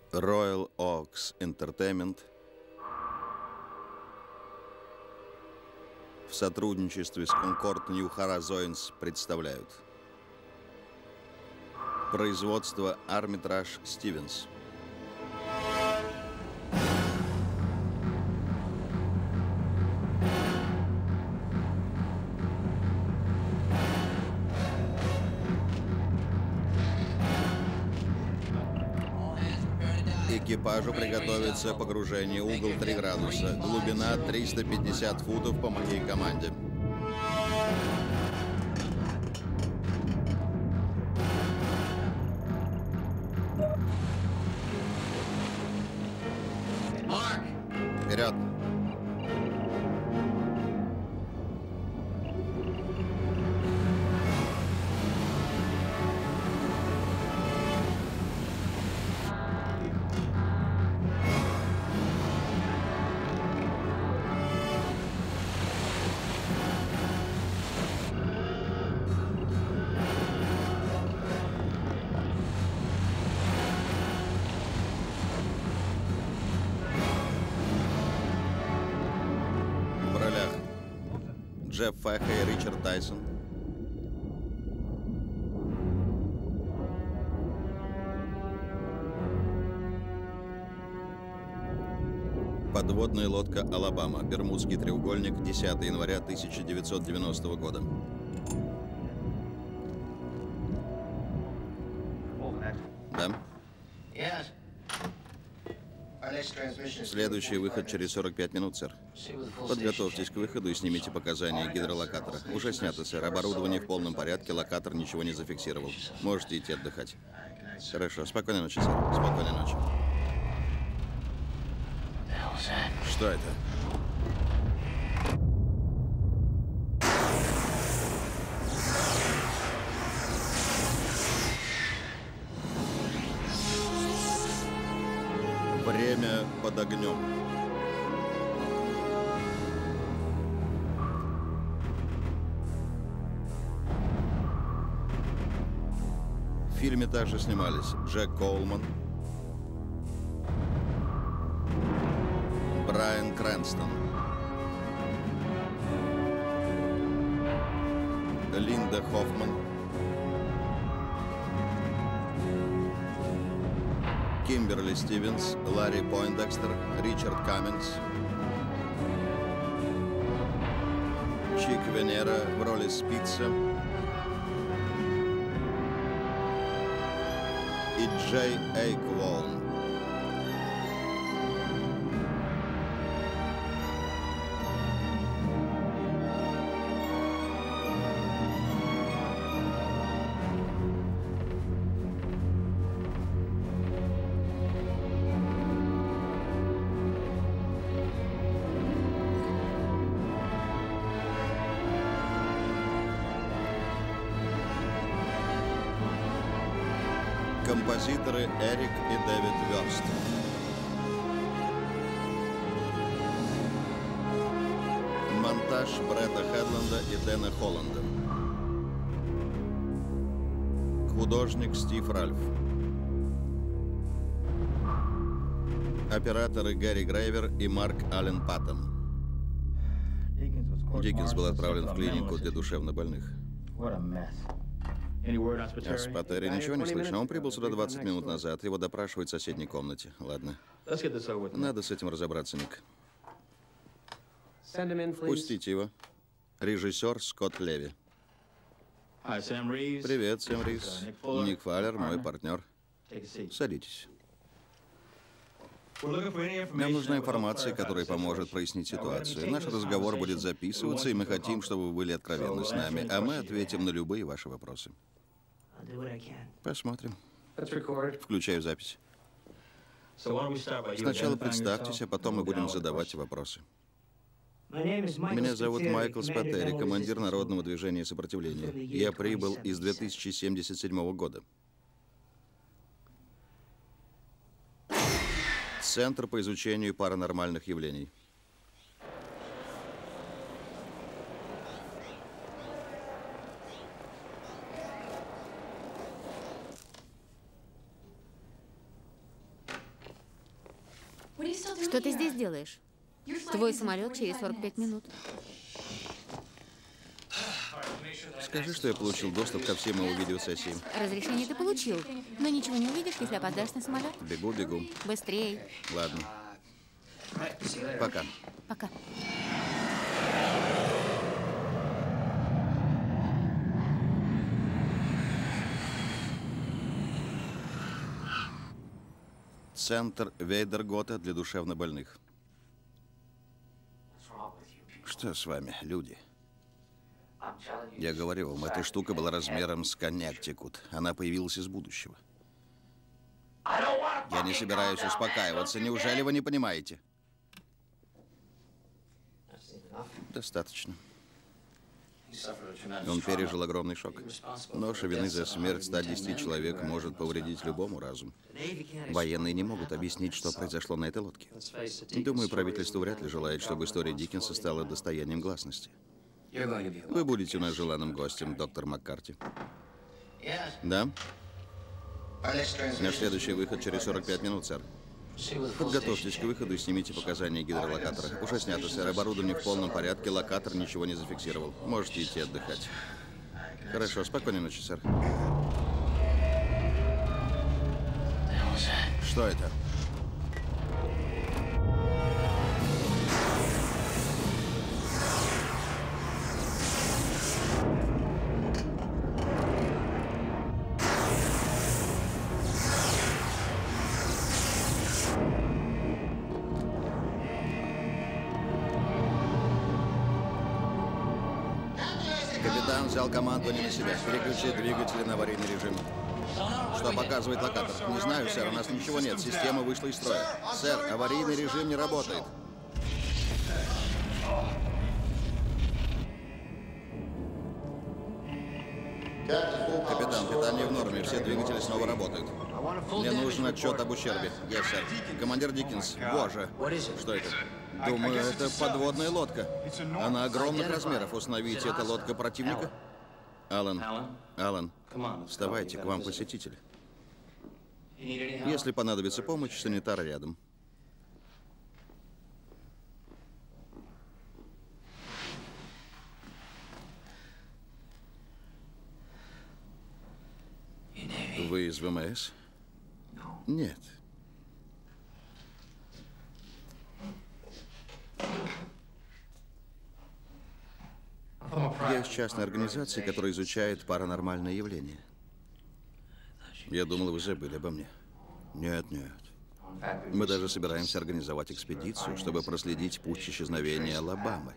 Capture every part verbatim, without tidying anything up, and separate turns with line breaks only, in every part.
Royal Oaks Entertainment в сотрудничестве с Concord New Horizons представляют производство Armitage Stevens. Экипажу приготовиться погружение. Угол три градуса. Глубина триста пятьдесят футов по моей команде. Вперед! Джефф Феха и Ричард Тайсон. Подводная лодка «Алабама», Бермудский треугольник, десятое января тысяча девятьсот девяностого года. Да? Следующий выход через сорок пять минут, сэр. Подготовьтесь к выходу и снимите показания гидролокатора. Уже снято, сэр. Оборудование в полном порядке, локатор ничего не зафиксировал. Можете идти отдыхать. Хорошо. Спокойной ночи, сэр. Спокойной ночи. Что это? Время под огнем. В фильме также снимались Джек Коулман, Брайан Крэнстон, Линда Хоффман, Кимберли Стивенс, Ларри Пойндекстер, Ричард Каммингс, Чик Венера в роли Спица и Джей Эйкволн. Композиторы Эрик и Дэвид Вёрст. Монтаж Бретта Хедланда и Дэна Холланда. Художник Стив Ральф. Операторы Гэри Грейвер и Марк Аллен Паттон. Диккенс был отправлен в клинику для душевнобольных. А с Паттери ничего не слышно. Он прибыл сюда двадцать минут назад. Его допрашивают в соседней комнате. Ладно. Надо с этим разобраться, Ник. Пустите его. Режиссер Скотт Леви. Привет, Сэм Ривз. Ник Фаллер, мой партнер. Садитесь. Нам нужна информация, которая поможет прояснить ситуацию. Наш разговор будет записываться, и мы хотим, чтобы вы были откровенны с нами, а мы ответим на любые ваши вопросы. Посмотрим. Включаю запись. Сначала представьтесь, а потом мы будем задавать вопросы. Меня зовут Майкл Спатери, командир Народного движения сопротивления. Я прибыл из две тысячи семьдесят седьмого года. Центр по изучению паранормальных явлений.
Что ты здесь делаешь? Твой самолет через сорок пять минут.
Скажи, что я получил доступ ко всем его видеосессиям.
Разрешение ты получил, но ничего не увидишь, если опоздаешь на самолет.
Бегу, бегу.
Быстрей.
Ладно. Пока.
Пока.
Центр Вейдергота для душевнобольных. Что с вами, люди? Я говорю вам, эта штука была размером с Коннектикут. Она появилась из будущего. Я не собираюсь успокаиваться. Неужели вы не понимаете? Достаточно. Он пережил огромный шок. Ноша вины за смерть ста десяти человек может повредить любому разуму. Военные не могут объяснить, что произошло на этой лодке. Думаю, правительство вряд ли желает, чтобы история Диккенса стала достоянием гласности. Вы будете у нас желанным гостем, доктор Маккарти. Да? Наш следующий выход через сорок пять минут, сэр. Подготовьтесь к выходу и снимите показания гидролокатора. Уже снято, сэр. Оборудование в полном порядке. Локатор ничего не зафиксировал. Можете идти отдыхать. Хорошо. Спокойной ночи, сэр. Что это? Капитан взял командование на себя. Переключить двигатели на аварийный режим. Что показывает локатор? Не знаю, сэр, у нас ничего нет. Система вышла из строя. Сэр, аварийный режим не работает. Капитан, питание в норме. Все двигатели снова работают. Мне нужен отчет об ущербе. Yes, сэр. Командир Диккенс. Боже. Что это? Думаю, это подводная лодка. Она огромных размеров. Установите, это лодка противника? Алан, Алан, вставайте, к вам посетитель. Если понадобится помощь, санитар рядом. Вы из ВМС? Нет. Я из частной организации, которая изучает паранормальные явления. Я думал, вы забыли обо мне. Нет, нет. Мы даже собираемся организовать экспедицию, чтобы проследить путь исчезновения Алабамы.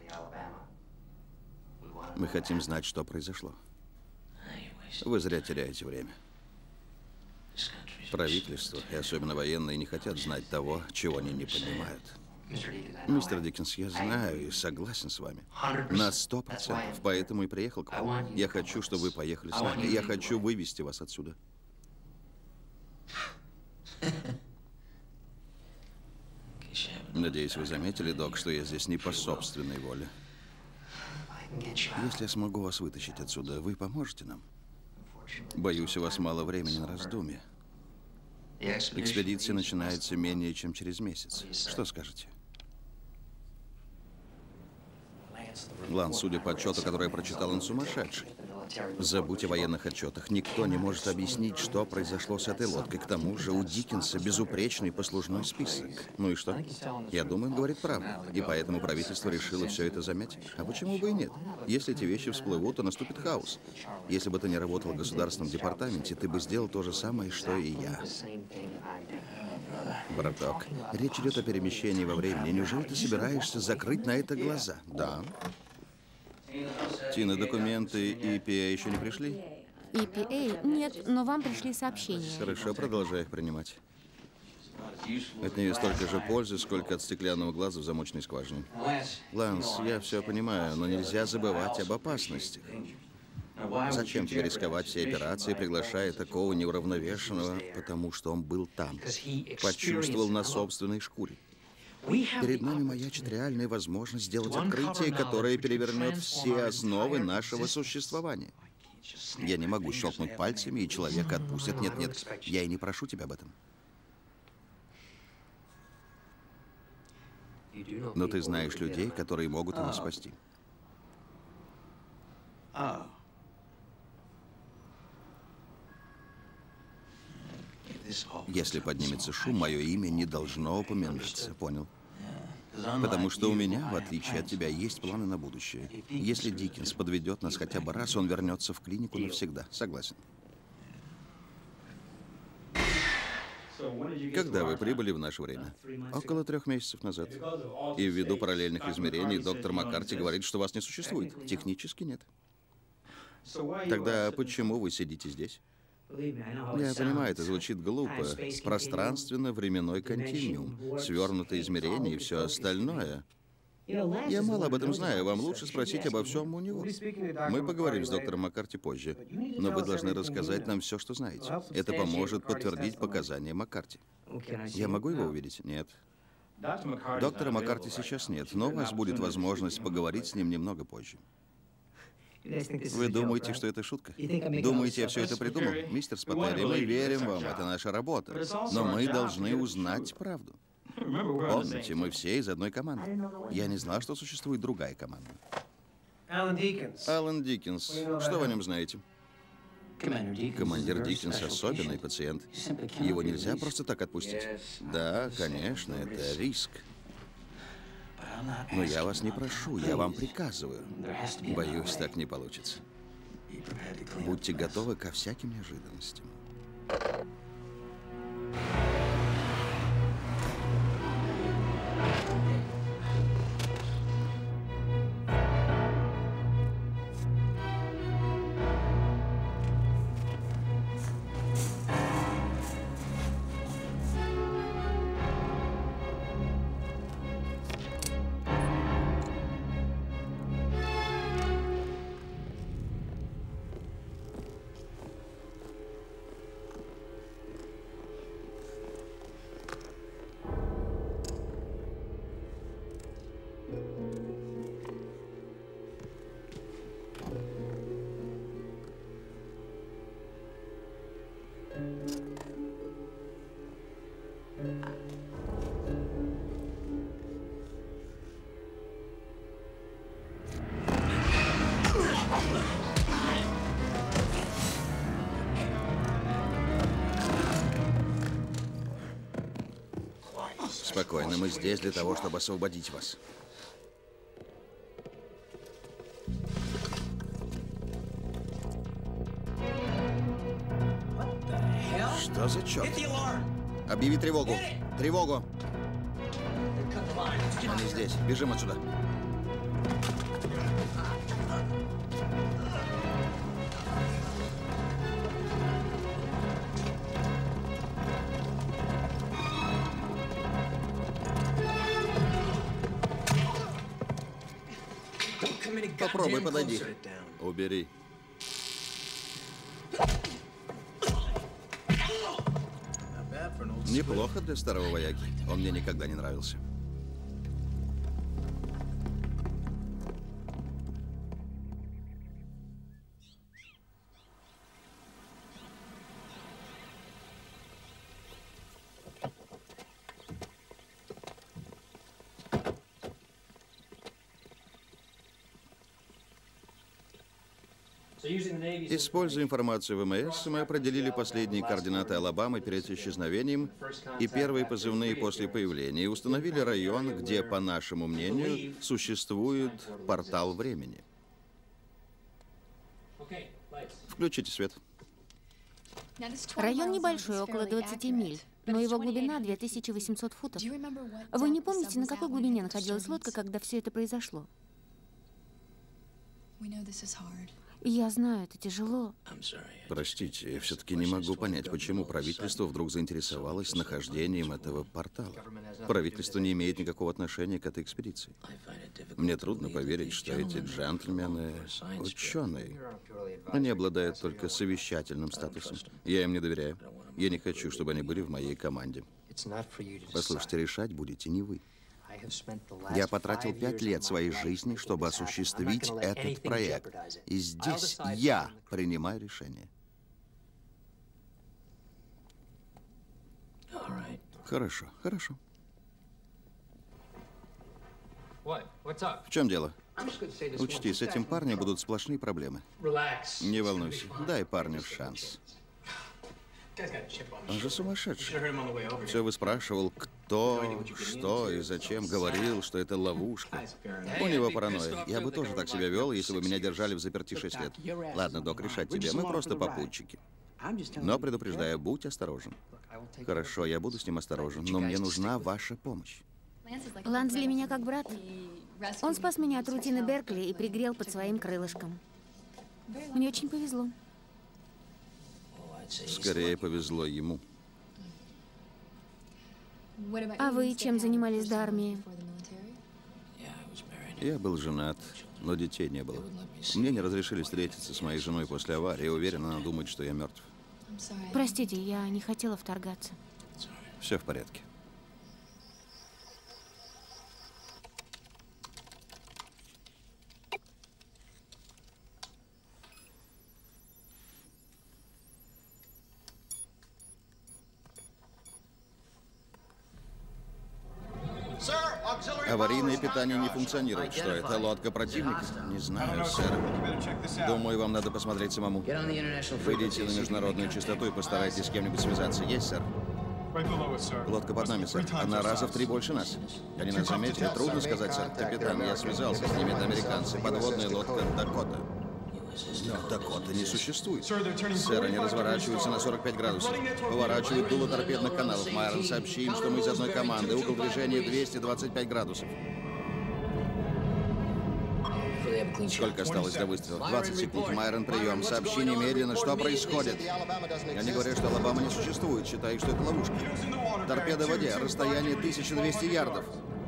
Мы хотим знать, что произошло. Вы зря теряете время. Правительство, и особенно военные, не хотят знать того, чего они не понимают. Мистер Диккенс, я знаю и согласен с вами. На сто процентов. Поэтому и приехал к вам. Я хочу, чтобы вы поехали с нами. Я хочу вывести вас отсюда. Надеюсь, вы заметили, док, что я здесь не по собственной воле. Если я смогу вас вытащить отсюда, вы поможете нам? Боюсь, у вас мало времени на раздумье. Экспедиция начинается менее чем через месяц. Что скажете? Ланс, судя по отчету, который я прочитал, он сумасшедший. Забудь о военных отчетах. Никто не может объяснить, что произошло с этой лодкой. К тому же у Диккенса безупречный послужной список. Ну и что? Я думаю, он говорит правду. И поэтому правительство решило все это замять. А почему бы и нет? Если эти вещи всплывут, то наступит хаос. Если бы ты не работал в государственном департаменте, ты бы сделал то же самое, что и я. Браток, речь идет о перемещении во времени. Неужели ты собираешься закрыть на это глаза? Да. Тина, документы и пи эй еще не пришли?
и пи эй нет, но вам пришли сообщения.
Хорошо, продолжай их принимать. От нее столько же пользы, сколько от стеклянного глаза в замочной скважине. Ланс, я все понимаю, но нельзя забывать об опасностях. Зачем тебе рисковать всей операцией, приглашая такого неуравновешенного, потому что он был там, почувствовал на собственной шкуре? Перед нами маячит реальная возможность сделать открытие, которое перевернет все основы нашего существования. Я не могу щелкнуть пальцами, и человека отпустят. Нет, нет, я и не прошу тебя об этом. Но ты знаешь людей, которые могут его спасти. Если поднимется шум, мое имя не должно упоминаться, понял? Потому что у меня, в отличие от тебя, есть планы на будущее. Если Диккенс подведет нас хотя бы раз, он вернется в клинику навсегда. Согласен. Когда вы прибыли в наше время? Около трех месяцев назад. И ввиду параллельных измерений доктор Маккарти говорит, что вас не существует. Технически нет. Тогда почему вы сидите здесь? Я понимаю, это звучит глупо. Пространственно-временной континуум, свернутые измерения и все остальное. Я мало об этом знаю, вам лучше спросить обо всем у него. Мы поговорим с доктором Маккарти позже, но вы должны рассказать нам все, что знаете. Это поможет подтвердить показания Маккарти. Я могу его увидеть? Нет. Доктора Маккарти сейчас нет, но у вас будет возможность поговорить с ним немного позже. Вы думаете, что это шутка? Думаете, я все это придумал? Мистер Спатери, мы верим вам, это наша работа. Но мы должны узнать правду. Помните, мы все из одной команды. Я не знал, что существует другая команда. Алан Диккенс. Что вы о нем знаете? Командир Диккенс особенный пациент. Его нельзя просто так отпустить. Да, конечно, это риск. Но я вас не прошу, я вам приказываю. Боюсь, так не получится. Будьте готовы ко всяким неожиданностям. Спокойно, мы здесь для того, чтобы освободить вас. Что за черт? Объяви тревогу. Тревогу. Они здесь. Бежим отсюда. Попробуй, подойди. Убери. Неплохо для старого вояки. Он мне никогда не нравился. Используя информацию ВМС, мы определили последние координаты Алабамы перед исчезновением и первые позывные после появления, и установили район, где, по нашему мнению, существует портал времени. Включите свет.
Район небольшой, около двадцати миль, но его глубина две тысячи восемьсот футов. Вы не помните, на какой глубине находилась лодка, когда все это произошло? Я знаю, это тяжело.
Простите, я все-таки не могу понять, почему правительство вдруг заинтересовалось нахождением этого портала. Правительство не имеет никакого отношения к этой экспедиции. Мне трудно поверить, что эти джентльмены — ученые. Они обладают только совещательным статусом. Я им не доверяю. Я не хочу, чтобы они были в моей команде. Послушайте, решать будете не вы. Я потратил пять лет своей жизни, чтобы осуществить этот проект. И здесь я принимаю решение. Хорошо, хорошо. В чем дело? Учти, с этим парнем будут сплошные проблемы. Не волнуйся, дай парню шанс. Он же сумасшедший. Все выспрашивал, кто, что и зачем, говорил, что это ловушка. У него паранойя. Я бы тоже так себя вел, если бы меня держали в заперти шесть лет. Ладно, док, решать тебе. Мы просто попутчики. Но предупреждаю, будь осторожен. Хорошо, я буду с ним осторожен, но мне нужна ваша помощь.
Ланс для меня как брат. Он спас меня от рутины Беркли и пригрел под своим крылышком. Мне очень повезло.
Скорее повезло ему.
А вы чем занимались до армии?
Я был женат, но детей не было. Мне не разрешили встретиться с моей женой после аварии. Уверен, она думает, что я мертв.
Простите, я не хотела вторгаться.
Все в порядке. Аварийное питание не функционирует. Что это, лодка противника? Не знаю, сэр. Думаю, вам надо посмотреть самому. Выйдите на международную частоту и постарайтесь с кем-нибудь связаться. Есть, сэр? Лодка под нами, сэр. Она раза в три больше нас. Они нас заметили. Трудно сказать, сэр. Капитан, я связался с ними, это американцы. Подводная лодка «Дакота». Но Дакота не существует. Сэр, они разворачиваются на сорок пять градусов. Поворачивают дуло торпедных каналов. Майрон, сообщи им, что мы из одной команды. Угол движения двести двадцать пять градусов. Сколько осталось до выстрела? двадцать секунд. Майрон, прием. Сообщи немедленно, что происходит. Они говорят, что Алабама не существует. Считаю, что это ловушка. Торпеда в воде. Расстояние тысяча двести ярдов.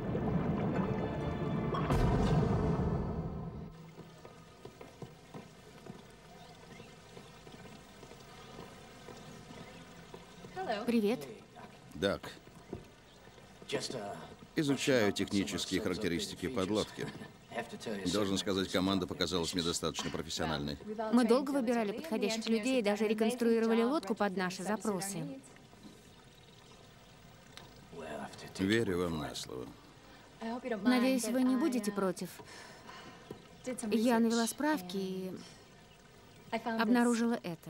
Привет.
Дак. Изучаю технические характеристики подлодки. Должен сказать, команда показалась мне достаточно профессиональной.
Мы долго выбирали подходящих людей и даже реконструировали лодку под наши запросы.
Верю вам на слово.
Надеюсь, вы не будете против. Я навела справки и обнаружила это.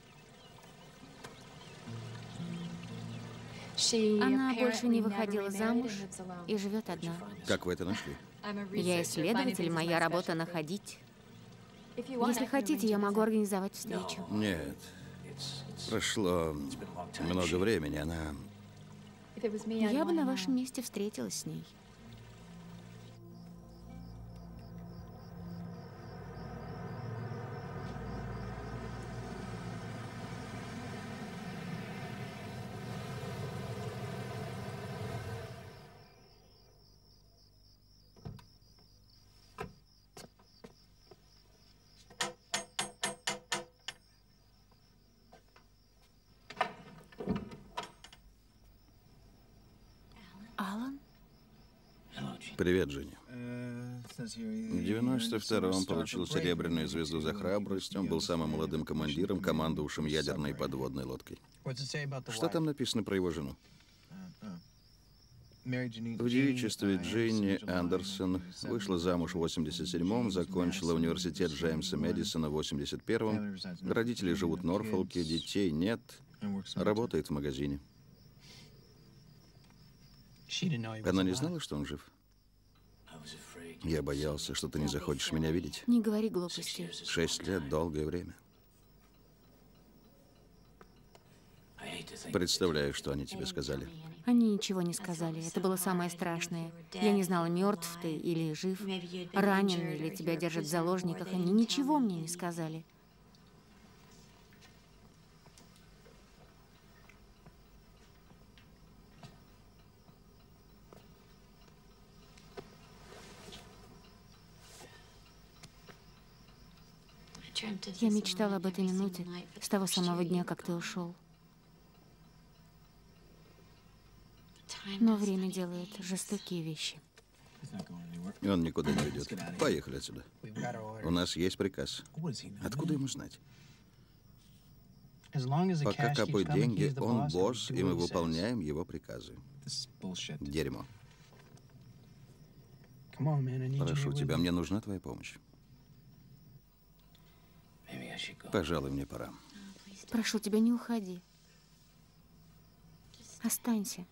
Она больше не выходила замуж и живет одна.
Как вы это нашли?
Я исследователь, моя работа находить. Если хотите, я могу организовать встречу.
Нет. Прошло много времени, она...
Я бы на вашем месте встретилась с ней. Алан?
Привет, Женя. В девяносто втором получил серебряную звезду за храбрость. Он был самым молодым командиром, командовавшим ядерной подводной лодкой. Что там написано про его жену? В девичестве Джинни Андерсон вышла замуж в восемьдесят седьмом, закончила университет Джеймса Мэдисона в восемьдесят первом. Родители живут в Норфолке, детей нет, работает в магазине. Она не знала, что он жив? Я боялся, что ты не захочешь меня видеть.
Не говори глупостей.
Шесть лет — долгое время. Представляю, что они тебе сказали.
Они ничего не сказали. Это было самое страшное. Я не знала, мертв ты или жив, ранен или тебя держат в заложниках. Они ничего мне не сказали. Я мечтала об этой минуте с того самого дня, как ты ушел. Но время делает жестокие вещи.
Он никуда не уйдет. Поехали отсюда. У нас есть приказ. Откуда ему знать? Пока капают деньги, он босс, и мы выполняем его приказы. Дерьмо. Прошу тебя, мне нужна твоя помощь. Пожалуй, мне пора.
Прошу тебя, не уходи. Останься.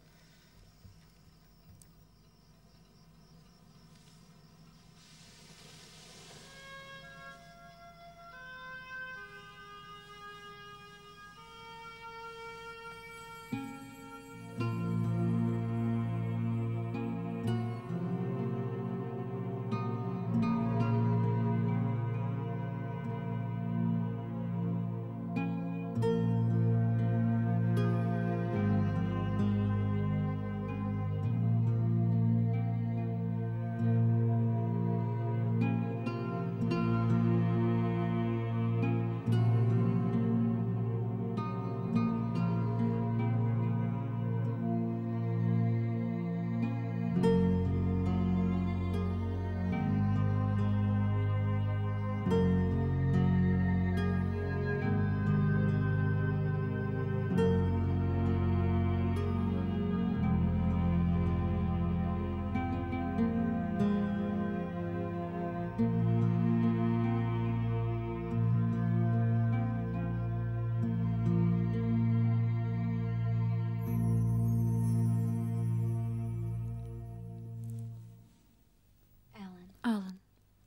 Алан,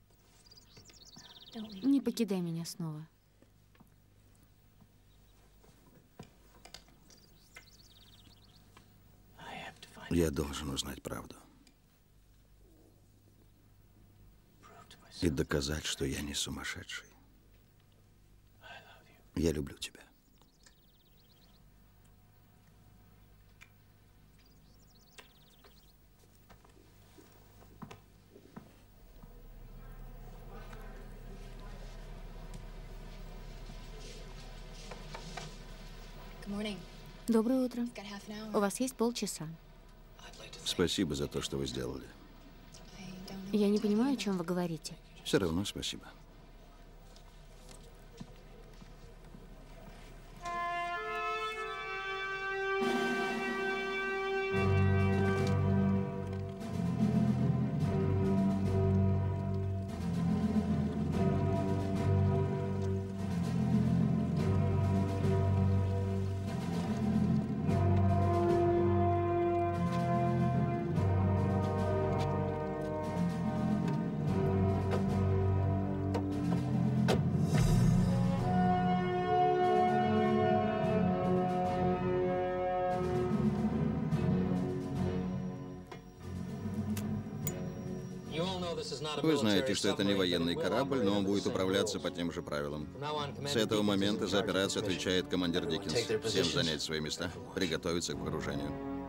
не покидай меня снова.
Я должен узнать правду. И доказать, что я не сумасшедший. Я люблю тебя.
Доброе утро. У вас есть полчаса.
Спасибо за то, что вы сделали.
Я не понимаю, о чем вы говорите.
Все равно спасибо. Вы знаете, что это не военный корабль, но он будет управляться по тем же правилам. С этого момента за операцию отвечает командир Диккенс. Всем занять свои места, приготовиться к погружению.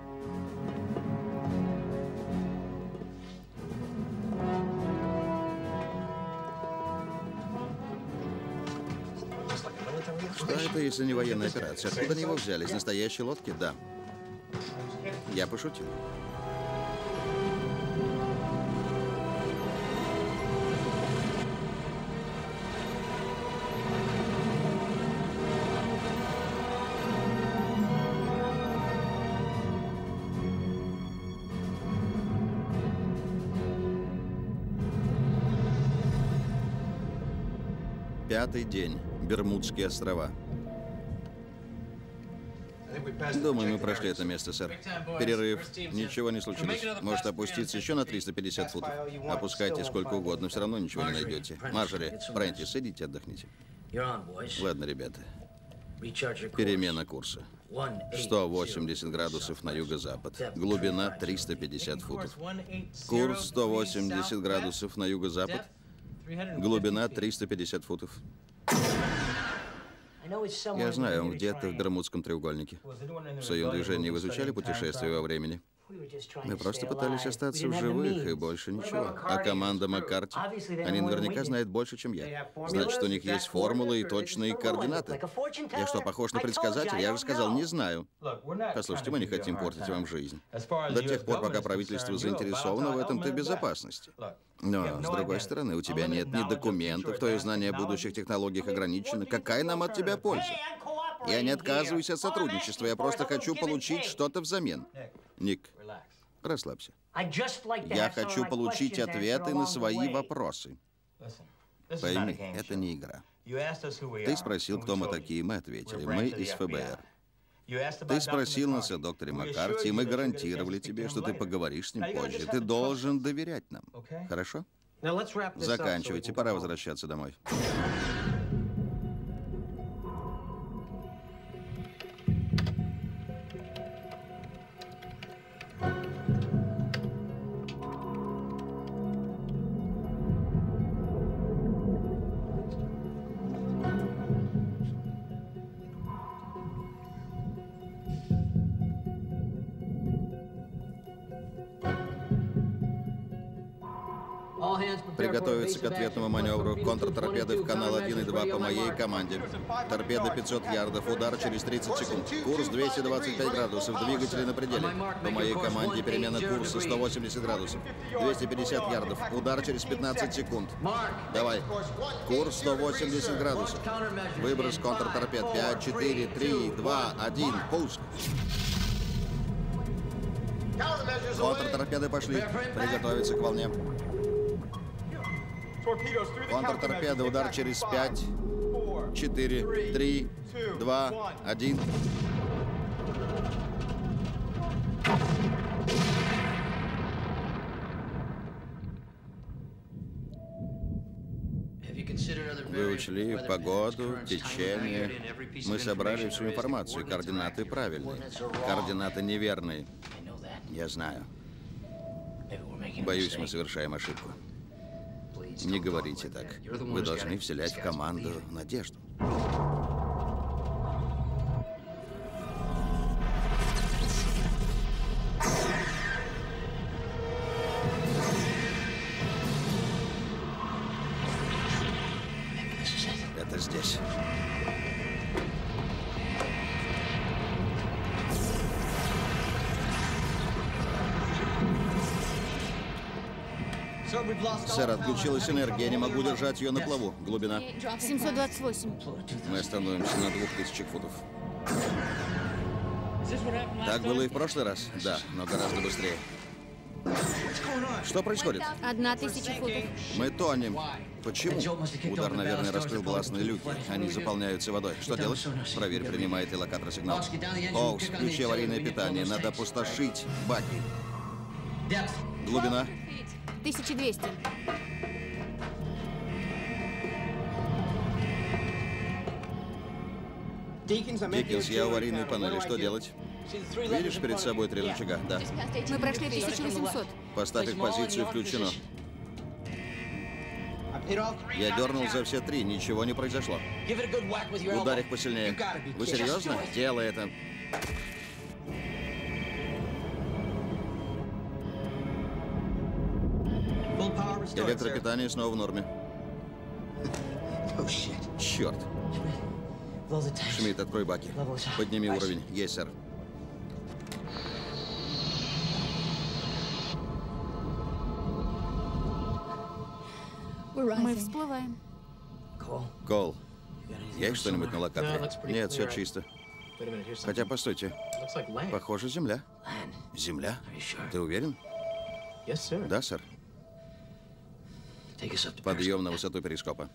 Что это, если не военная операция? Откуда они его взяли? Из настоящей лодки? Да. Я пошутил. Пятый день. Бермудские острова. Думаю, мы прошли это место, сэр. Перерыв. Ничего не случилось. Может опуститься еще на триста пятьдесят футов. Опускайте сколько угодно, все равно ничего не найдете. Марджори, Прентис, идите отдохните. Ладно, ребята. Перемена курса. сто восемьдесят градусов на юго-запад. Глубина триста пятьдесят футов. Курс сто восемьдесят градусов на юго-запад. Глубина триста пятьдесят футов. Я знаю, он где-то в Бермудском треугольнике. В своем движении вы изучали путешествие во времени? Мы просто пытались остаться в живых, и больше ничего. А команда Маккарти? Они наверняка знают больше, чем я. Значит, у них есть формулы и точные координаты. Я что, похож на предсказателя? Я же сказал, не знаю. Послушайте, мы не хотим портить вам жизнь. До тех пор, пока правительство заинтересовано в этом, ты в безопасности. Но, с другой стороны, у тебя нет ни документов, твое знание о будущих технологиях ограничено. Какая нам от тебя польза? Я не отказываюсь от сотрудничества, я просто хочу получить что-то взамен. Ник, расслабься. Я хочу получить ответы на свои вопросы. Пойми, это не игра. Ты спросил, кто мы такие, мы ответили. Мы из ФБР. Ты спросил нас о докторе Маккарти, и мы гарантировали тебе, что ты поговоришь с ним позже. Ты должен доверять нам. Хорошо? Заканчивайте, пора возвращаться домой. Приготовиться к ответному маневру. Контрторпеды в канал один и два по моей команде. Торпеда пятьсот ярдов. Удар через тридцать секунд. Курс двести двадцать пять градусов. Двигатели на пределе. По моей команде перемена курса сто восемьдесят градусов. двести пятьдесят ярдов. Удар через пятнадцать секунд. Давай. Курс сто восемьдесят градусов. Выброс контрторпед. пять, четыре, три, два, один. Пуск. Контрторпеды пошли. Приготовиться к волне. Контрторпеда, удар через пять, четыре, три, два, один. Вы учли погоду, течение. Мы собрали всю информацию. Координаты правильные. Координаты неверные. Я знаю. Боюсь, мы совершаем ошибку. Не говорите так. Вы должны вселять в команду надежду. Это здесь. Сэр, отключилась энергия. Я не могу держать ее на плаву. Глубина.
семьсот двадцать восемь.
Мы остановимся на двух тысячах футов. Так было и в прошлый раз? Да, но гораздо быстрее. Что происходит?
Одна тысяча футов.
Мы тонем. Почему? Удар, наверное, раскрыл гласные люки. Они заполняются водой. Что делать? Проверь, принимает ли локатор сигнал. Оукс, включи аварийное питание. Надо опустошить баки. Глубина.
тысяча двести.
Диккенс, я аварийные панели. Что делать? Видишь перед собой три рычага? Да.
Мы прошли тысячу восемьсот.
Поставь их позицию, включено. Я дернул за все три, ничего не произошло. Ударь их посильнее. Вы серьезно? Делай это. Электропитание снова в норме. Черт. Шмидт, открой баки. Подними уровень. Есть, сэр.
Мы всплываем.
Кол, есть что-нибудь на локаторе? Нет, все чисто. Хотя, постойте. Похоже, земля. Земля? Ты уверен? Да, сэр. Подъем на высоту перископа.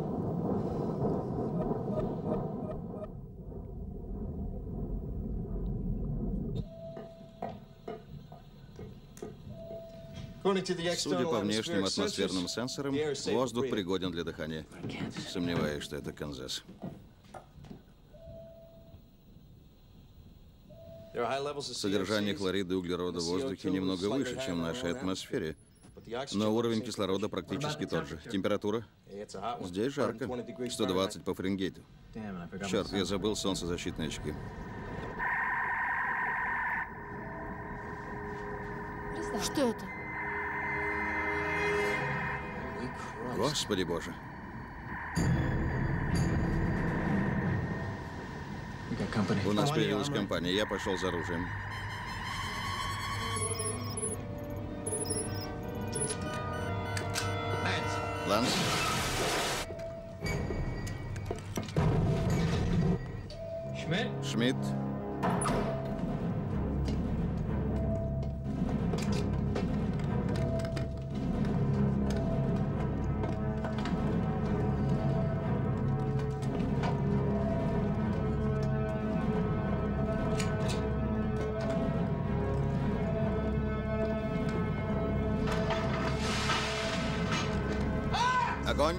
Судя по внешним атмосферным сенсорам, воздух пригоден для дыхания. Сомневаюсь, что это Канзас. Содержание хлорида и углерода в воздухе немного выше, чем в нашей атмосфере. Но уровень кислорода практически тот же. Температура? Здесь жарко. сто двадцать по Фаренгейту. Черт, я забыл солнцезащитные очки.
Что это?
Господи боже. У нас появилась компания. Я пошел за оружием. Ланс? Шмидт? Огонь!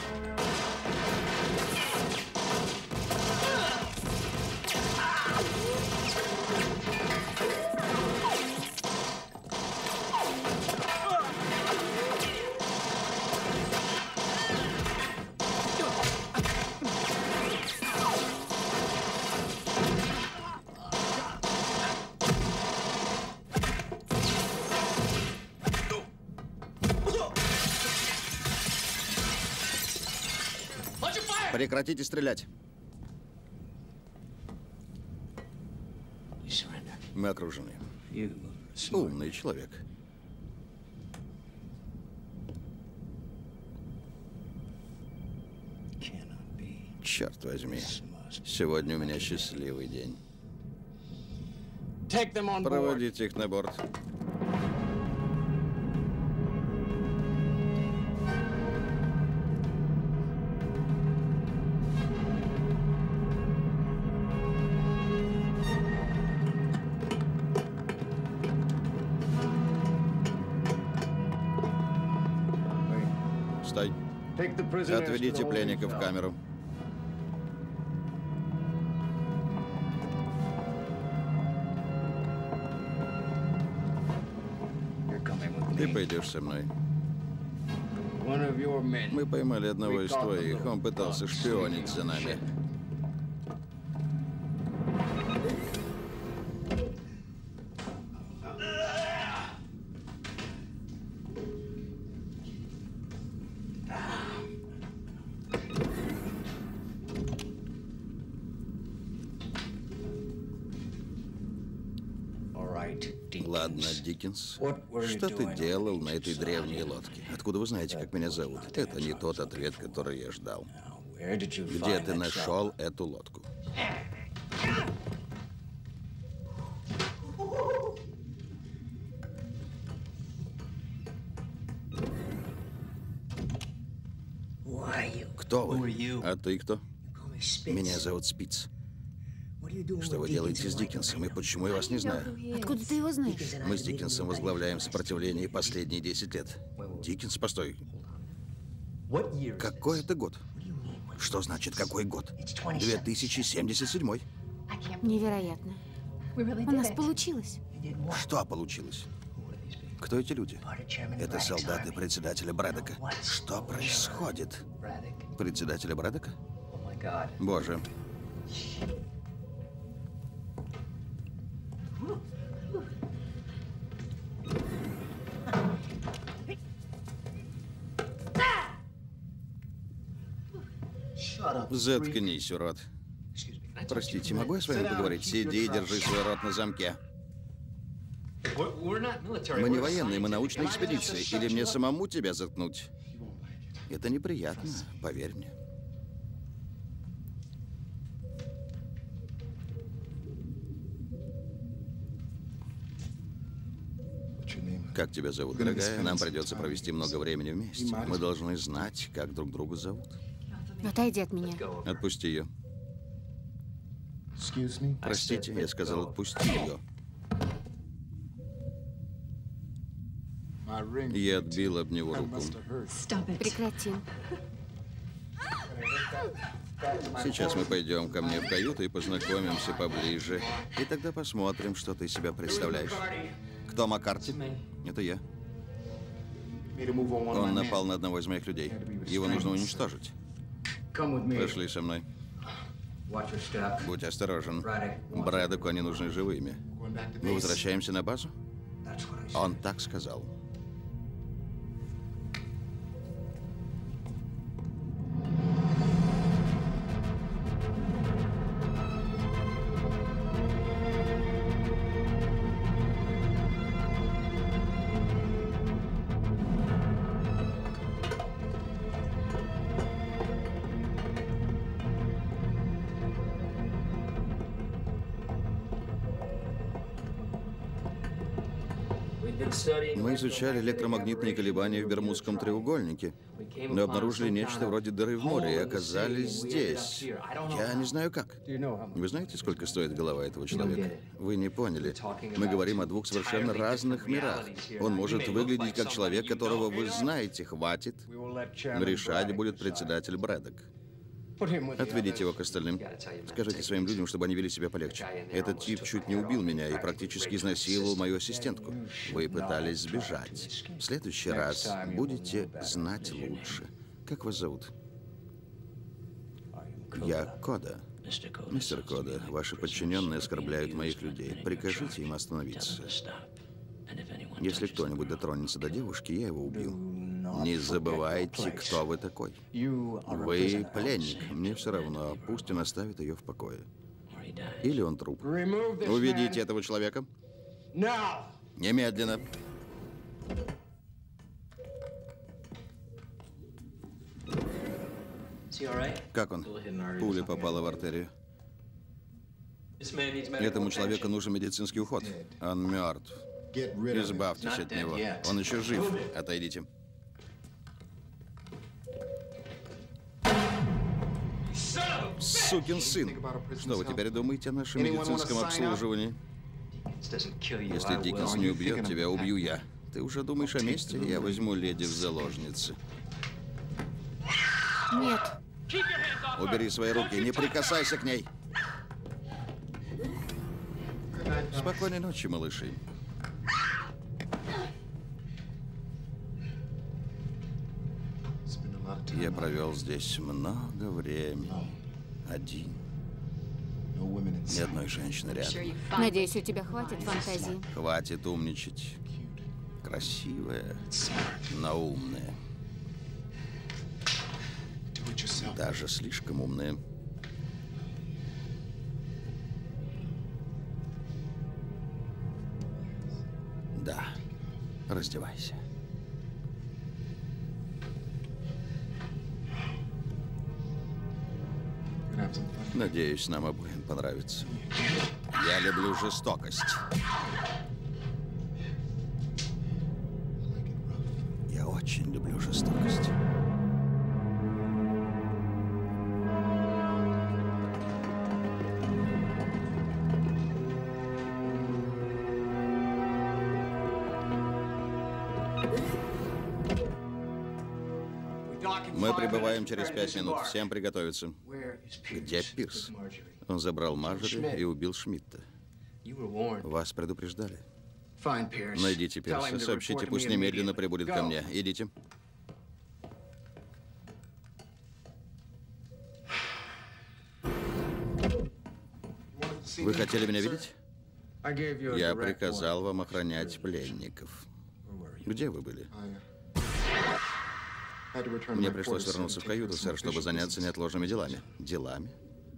Прекратите стрелять. Мы окружены. Умный человек. Черт возьми. Сегодня у меня счастливый день. Проводите их на борт. Стой. Отведите пленников в камеру. Ты пойдешь со мной. Мы поймали одного из твоих. Он пытался шпионить за нами. Ладно, Диккенс, что ты делал на этой древней лодке? Откуда вы знаете, как меня зовут? Это не тот ответ, который я ждал. Где ты нашел эту лодку? Кто вы? А ты кто? Меня зовут Спиц. Что вы делаете с Диккенсом, и почему я вас не знаю?
Откуда ты его знаешь?
Мы с Диккенсом возглавляем сопротивление последние десять лет. Диккенс, постой. Какой это год? Что значит какой год? две тысячи семьдесят седьмой.
Невероятно. У нас получилось.
Что получилось? Кто эти люди? Это солдаты председателя Брэддока. Что происходит? Председателя Брэддока? Боже. Заткнись, урод. Простите, могу я с вами поговорить? Сиди и держи свой рот на замке. Мы не военные, мы научная экспедиция. Или мне самому тебя заткнуть? Это неприятно, поверь мне. Как тебя зовут, дорогая? Нам придется провести много времени вместе. Мы должны знать, как друг друга зовут.
Отойди от меня.
Отпусти ее. Простите, я сказал, отпусти ее. Я отбил об него руку.
Прекрати.
Сейчас мы пойдем ко мне в каюту и познакомимся поближе. И тогда посмотрим, что ты из себя представляешь. Кто Маккарти? Это я. Он напал на одного из моих людей. Его нужно уничтожить. Пошли со мной. Будь осторожен. Брэддоку они нужны живыми. Мы возвращаемся на базу? Он так сказал. Мы изучали электромагнитные колебания в Бермудском треугольнике. Мы обнаружили нечто вроде дыры в море и оказались здесь. Я не знаю как. Вы знаете, сколько стоит голова этого человека? Вы не поняли. Мы говорим о двух совершенно разных мирах. Он может выглядеть как человек, которого вы знаете. Хватит. Решать будет председатель Брэддок. Отведите его к остальным. Скажите своим людям, чтобы они вели себя полегче. Этот тип чуть не убил меня и практически изнасиловал мою ассистентку. Вы пытались сбежать. В следующий раз будете знать лучше. Как вас зовут? Я Кода. Мистер Кода, ваши подчиненные оскорбляют моих людей. Прикажите им остановиться. Если кто-нибудь дотронется до девушки, я его убью. Не забывайте, кто вы такой. Вы пленник. Мне все равно. Пусть он оставит ее в покое. Или он труп. Уведите этого человека. Немедленно. Как он? Пуля попала в артерию. Этому человеку нужен медицинский уход. Он мертв. Избавьтесь от него. Он еще жив. Отойдите. Сукин сын. Что вы теперь думаете о нашем медицинском обслуживании? Если Диккенс не убьет тебя, убью я. Ты уже думаешь о мести? Я возьму леди в заложницы.
Нет.
Убери свои руки, не прикасайся к ней. Спокойной ночи, малыши. Я провел здесь много времени. Один. Ни одной женщины рядом.
Надеюсь, у тебя хватит фантазии.
Хватит умничать. Красивая, но умная. Даже слишком умная. Да, раздевайся. Надеюсь, нам обоим понравится. Я люблю жестокость. Я очень люблю жестокость. Мы прибываем через пять минут. Всем приготовиться. Где Пирс? Он забрал Марджори и убил Шмидта. Вас предупреждали. Найдите Пирса, сообщите, пусть немедленно прибудет ко мне. Идите. Вы хотели меня видеть? Я приказал вам охранять пленников. Где вы были? Мне пришлось вернуться в каюту, сэр, чтобы заняться неотложными делами. Делами?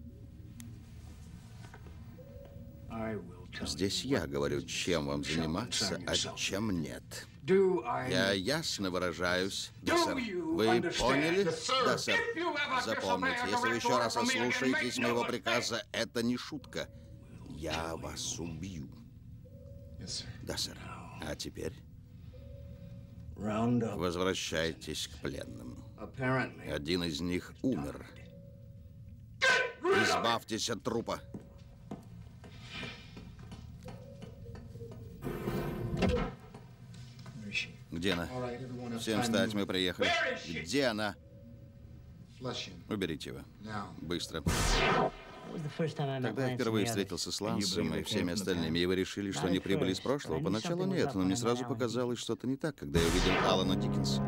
Здесь я говорю, чем вам заниматься, а чем нет. Я ясно выражаюсь. Да, сэр. Вы поняли? Да, сэр. Запомните, если вы еще раз ослушаетесь моего приказа, это не шутка. Я вас убью. Да, сэр. А теперь возвращайтесь к пленным. Один из них умер. Избавьтесь от трупа. Где она? Всем встать, мы приехали. Где она? Уберите его. Быстро. Тогда я впервые встретился с Лансом и всеми остальными, и вы решили, что они прибыли из прошлого? Поначалу нет, но мне сразу показалось что-то не так, когда я увидел Алана Диккенса.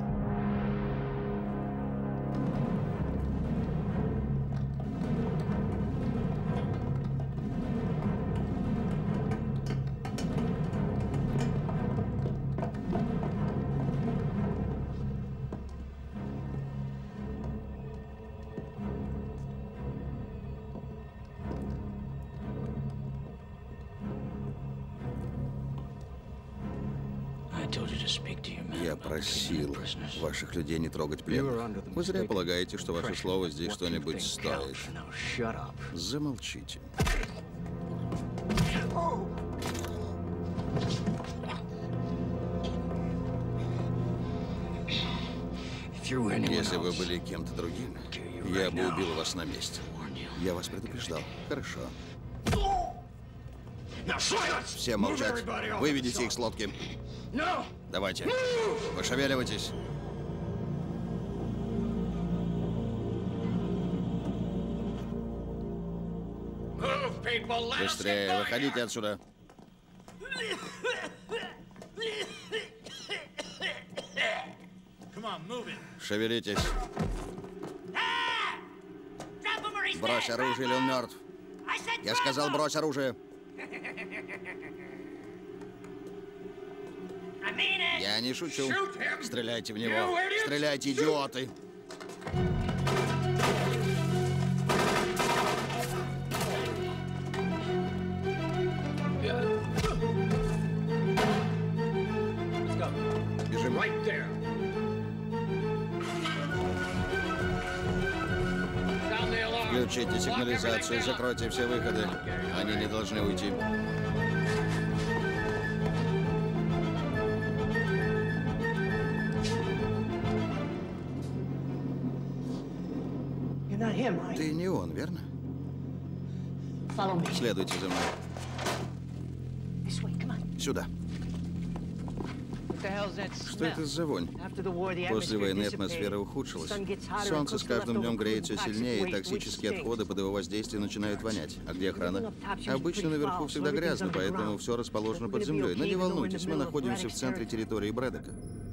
Я просил ваших людей не трогать пленных. Вы зря полагаете, что ваше слово здесь что-нибудь стоит. Замолчите. Если бы были кем-то другим, я бы убил вас на месте. Я вас предупреждал. Хорошо. Все молчать. Выведите их с лодки. Давайте. Пошевеливайтесь. Быстрее, выходите отсюда. Шевелитесь. Брось оружие, или он мертв. Я сказал, брось оружие. Я не шучу. Стреляйте в него. Стреляйте, идиоты. Бежим. Включите сигнализацию, закройте все выходы. Они не должны уйти. Ты не он, верно? Следуйте за мной. Сюда. Что это за вонь? После войны атмосфера ухудшилась. Солнце с каждым днем греет все сильнее, и токсические отходы под его воздействием начинают вонять. А где охрана? Обычно наверху всегда грязно, поэтому все расположено под землей. Но не волнуйтесь, мы находимся в центре территории Брэддока.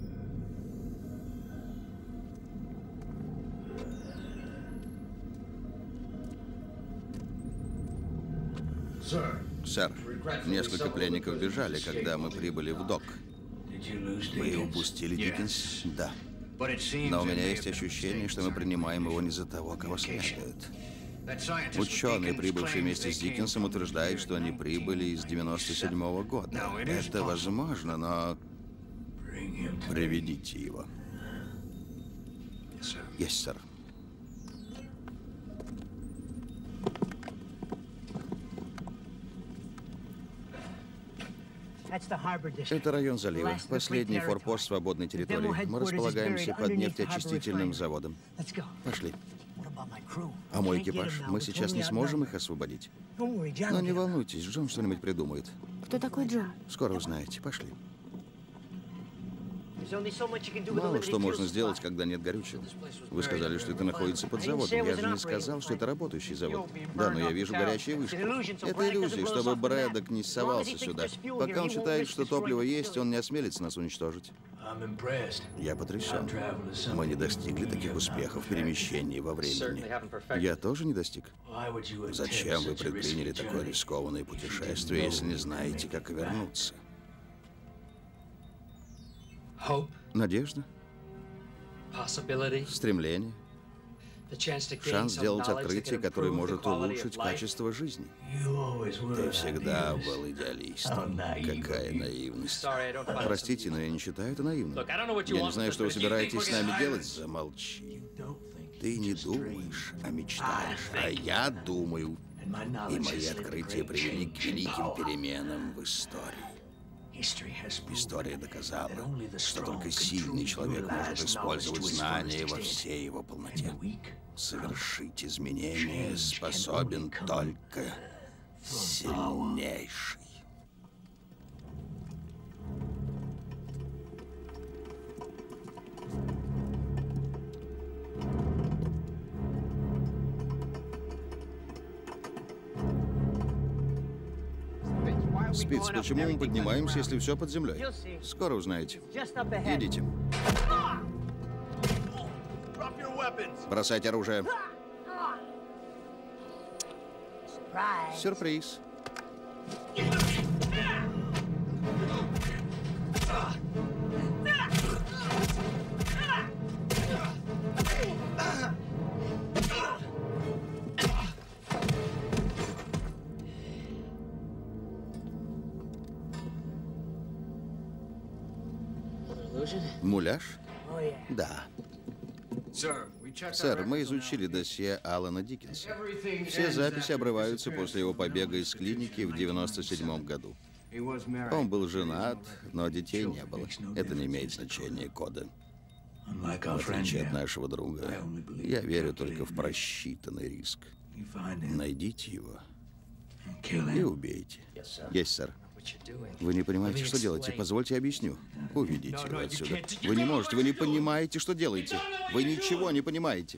Сэр, несколько пленников бежали, когда мы прибыли в док. Вы упустили Диккенс? Да. Но у меня есть ощущение, что мы принимаем его не за того, кого следует. Ученый, прибывший вместе с Диккенсом, утверждает, что они прибыли из девяносто седьмого года. Это возможно, но... Приведите его. Есть, сэр. Это район залива, последний форпост свободной территории. Мы располагаемся под нефтеочистительным заводом. Пошли. А мой экипаж? Мы сейчас не сможем их освободить. Но не волнуйтесь, Джон что-нибудь придумает.
Кто такой Джон?
Скоро узнаете. Пошли. Мало что можно сделать, когда нет горючего. Вы сказали, что это находится под заводом. Я же не сказал, что это работающий завод. Да, но я вижу горячие вышки. Это иллюзия, чтобы Брэддок не совался сюда. Пока он считает, что топливо есть, он не осмелится нас уничтожить. Я потрясен. Мы не достигли таких успехов в перемещении во времени. Я тоже не достиг. Зачем вы предприняли такое рискованное путешествие, если не знаете, как вернуться? Надежда, стремление, шанс сделать открытие, которое может улучшить качество жизни. Ты всегда был идеалистом. Какая наивность. Простите, но я не считаю это наивным. Я не знаю, что вы собираетесь с нами делать. Замолчи. Ты не думаешь, а мечтаешь. А я думаю. И мои открытия привели к великим переменам в истории. История доказала, что только сильный человек может использовать знания во всей его полноте. Совершить изменения способен только сильнейший. Спиц, почему мы поднимаемся, если все под землей? Скоро узнаете. Идите. Бросайте оружие. Сюрприз. Муляж? Да. Сэр, мы изучили досье Алана Диккенса. Все записи обрываются после его побега из клиники в девяносто седьмом году. Он был женат, но детей не было. Это не имеет значения, Кода. В отличие от нашего друга, я верю только в просчитанный риск. Найдите его и убейте. Есть, сэр. Вы не понимаете, что делаете. Позвольте, объясню. Уведите его отсюда. Вы не можете, вы не понимаете, что делаете. Вы ничего не понимаете.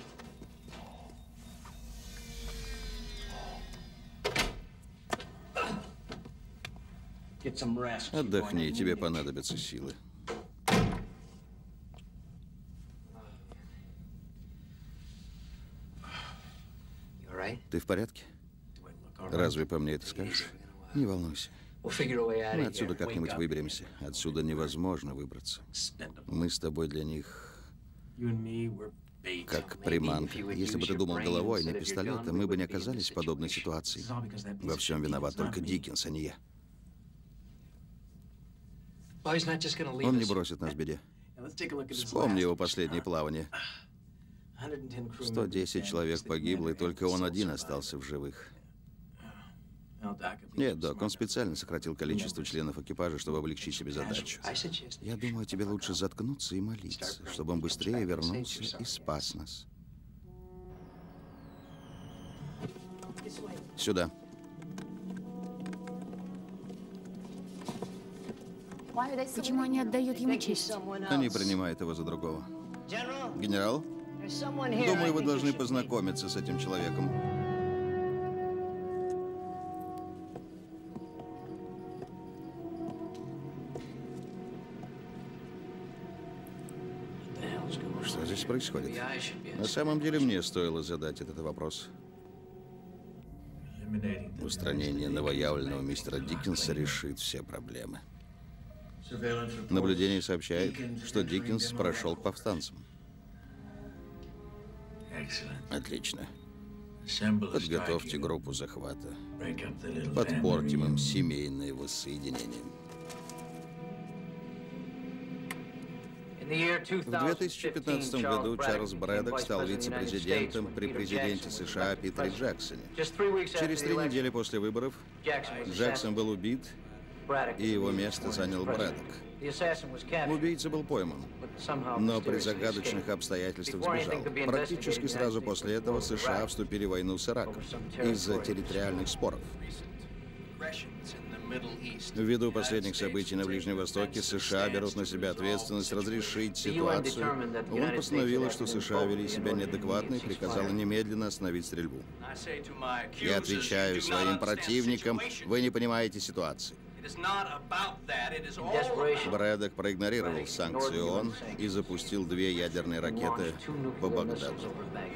Отдохни, тебе понадобятся силы. Ты в порядке? Разве по мне это скажешь? Не волнуйся. Мы отсюда как-нибудь выберемся. Отсюда невозможно выбраться. Мы с тобой для них как приманка. Если бы ты думал головой, а не пистолетом, мы бы не оказались в подобной ситуации. Во всем виноват только Диккенс, а не я. Он не бросит нас в беде. Вспомни его последнее плавание. сто десять человек погибло, и только он один остался в живых. Нет, док, он специально сократил количество членов экипажа, чтобы облегчить себе задачу. Я думаю, тебе лучше заткнуться и молиться, чтобы он быстрее вернулся и спас нас. Сюда.
Почему они отдают ему честь?
Они принимают его за другого. Генерал? Думаю, вы должны познакомиться с этим человеком. Что здесь происходит? На самом деле, мне стоило задать этот вопрос. Устранение новоявленного мистера Диккенса решит все проблемы. Наблюдение сообщает, что Диккенс прошел к повстанцам. Отлично. Подготовьте группу захвата. Подпортим им семейное воссоединение. В две тысячи пятнадцатом году Чарльз Брэддок стал вице-президентом при президенте США Питере Джексоне. Через три недели после выборов Джексон был убит, и его место занял Брэддок. Убийца был пойман, но при загадочных обстоятельствах сбежал. Практически сразу после этого США вступили в войну с Ираком из-за территориальных споров. Ввиду последних событий на Ближнем Востоке, США берут на себя ответственность разрешить ситуацию. ООН постановила, что США вели себя неадекватно и приказала немедленно остановить стрельбу. Я отвечаю своим противникам, вы не понимаете ситуации. Брэддок проигнорировал санкции ООН и запустил две ядерные ракеты по Багдаду.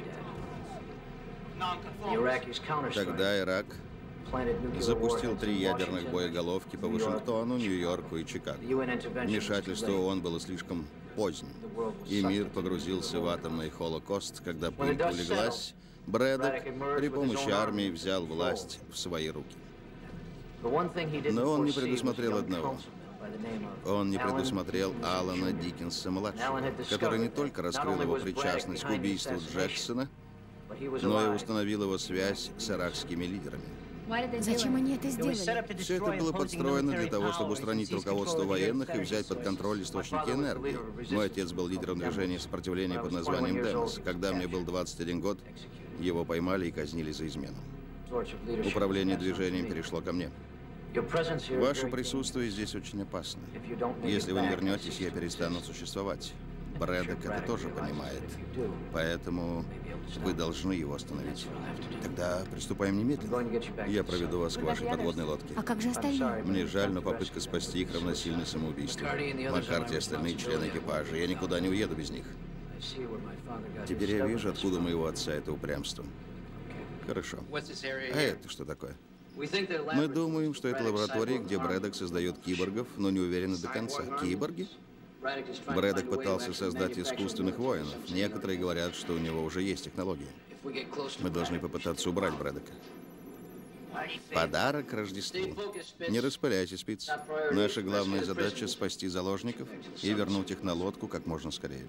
Тогда Ирак запустил три ядерных боеголовки по Вашингтону, Нью-Йорку и Чикаго. Вмешательство ООН было слишком поздним, и мир погрузился в атомный холокост. Когда пыль улеглась, Брэддок при помощи армии взял власть в свои руки. Но он не предусмотрел одного. Он не предусмотрел Алана Диккенса-младшего, который не только раскрыл его причастность к убийству Джексона, но и установил его связь с иракскими лидерами.
Зачем они это сделали?
Все это было подстроено для того, чтобы устранить руководство военных и взять под контроль источники энергии. Мой отец был лидером движения сопротивления под названием Демос. Когда мне был двадцать один год, его поймали и казнили за измену. Управление движением перешло ко мне. Ваше присутствие здесь очень опасно. Если вы не вернетесь, я перестану существовать. Брэддок это тоже понимает. Поэтому вы должны его остановить. Тогда приступаем немедленно. Я проведу вас к вашей подводной лодке.
А как же остальные?
Мне жаль, но попытка спасти их равносильно самоубийству. Маккарти и остальные члены экипажа. Я никуда не уеду без них. Теперь я вижу, откуда у моего отца это упрямство. Хорошо. А это что такое? Мы думаем, что это лаборатория, где Брэддок создает киборгов, но не уверены до конца. Киборги? Брэддок пытался создать искусственных воинов. Некоторые говорят, что у него уже есть технология. Мы должны попытаться убрать Брэддока. Подарок к Рождеству. Не распыляйся, Спиц. Наша главная задача — спасти заложников и вернуть их на лодку как можно скорее.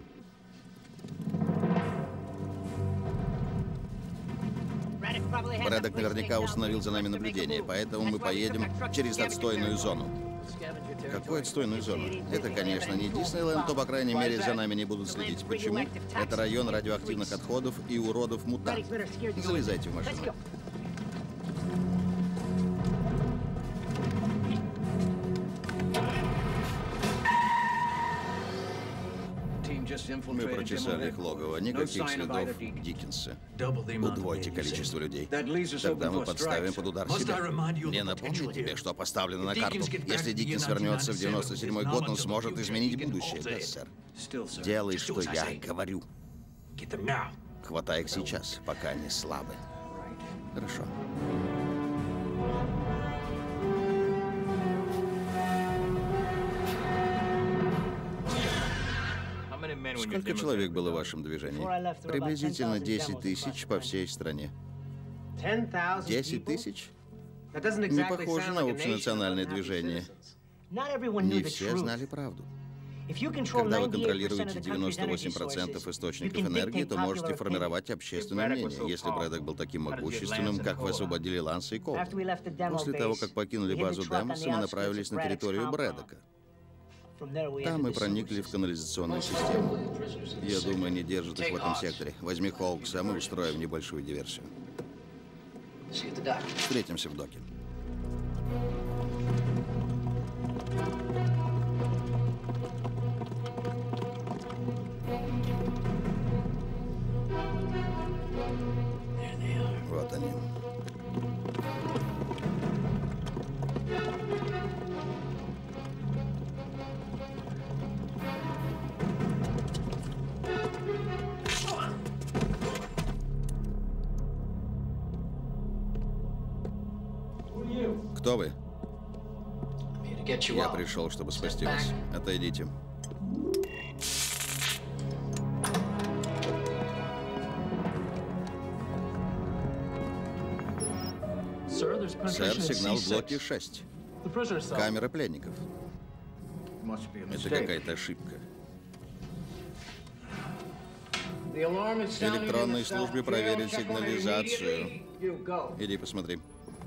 Брэддок наверняка установил за нами наблюдение, поэтому мы поедем через отстойную зону. Какую отстойную зону? Это, конечно, не Диснейленд, то, по крайней мере, за нами не будут следить. Почему? Это район радиоактивных отходов и уродов-мутантов. Залезайте в машину. Мы прочесали их логово. Никаких следов Диккенса. Удвойте количество людей. Тогда мы подставим под удар себя. Мне напомнить тебе, что поставлено на карту. Если Диккенс вернется в девяносто седьмой год, он сможет изменить будущее. Да, сэр. Делай, что я говорю. Хватай их сейчас, пока они слабы. Хорошо. Сколько человек было в вашем движении? Приблизительно десять тысяч по всей стране. десять тысяч? Не похоже на общенациональное движение. Не все знали правду. Когда вы контролируете девяносто восемь процентов источников энергии, то можете формировать общественное мнение, если Брэддок был таким могущественным, как вы освободили Ланса и Колта. После того, как покинули базу Демоса, мы направились на территорию Брэддока. Там мы проникли в канализационную систему. Я думаю, они держат их в этом секторе. Возьми Хоукса, а мы устроим небольшую диверсию. Встретимся в доке. Вот они. Кто вы? Я пришел, чтобы спасти вас. Отойдите. Сэр, сигнал в блоке шесть. Камера пленников. Это какая-то ошибка. Электронной службе проверить сигнализацию. Иди посмотри.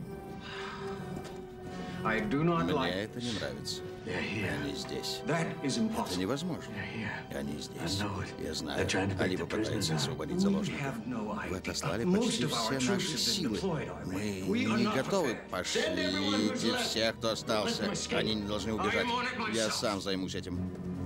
Мне это не нравится. Они здесь. Это невозможно. Они здесь. Я знаю. Они попытаются освободить заложников. Вы отослали почти все наши силы. Мы не готовы. Пошлите всех, кто остался. Они не должны убежать. Я сам займусь этим.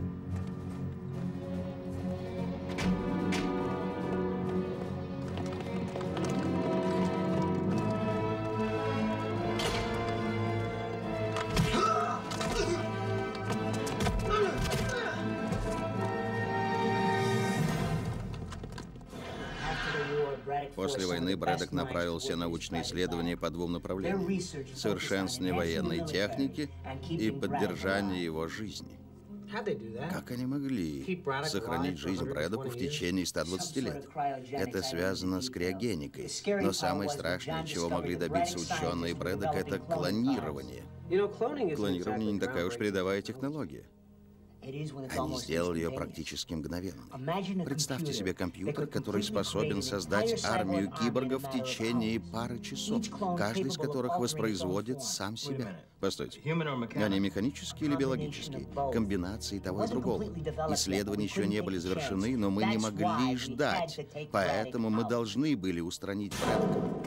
После войны Брэддок направил все научные исследования по двум направлениям: совершенствование военной техники и поддержание его жизни. Как они могли сохранить жизнь Брэддоку в течение ста двадцати лет? Это связано с криогеникой. Но самое страшное, чего могли добиться ученые Брэддока, это клонирование. Клонирование не такая уж передовая технология. Они сделали ее практически мгновенно. Представьте себе компьютер, который способен создать армию киборгов в течение пары часов, каждый из которых воспроизводит сам себя. Постойте, они механические или биологические? Комбинации того и другого. Исследования еще не были завершены, но мы не могли ждать. Поэтому мы должны были устранить Брэддока.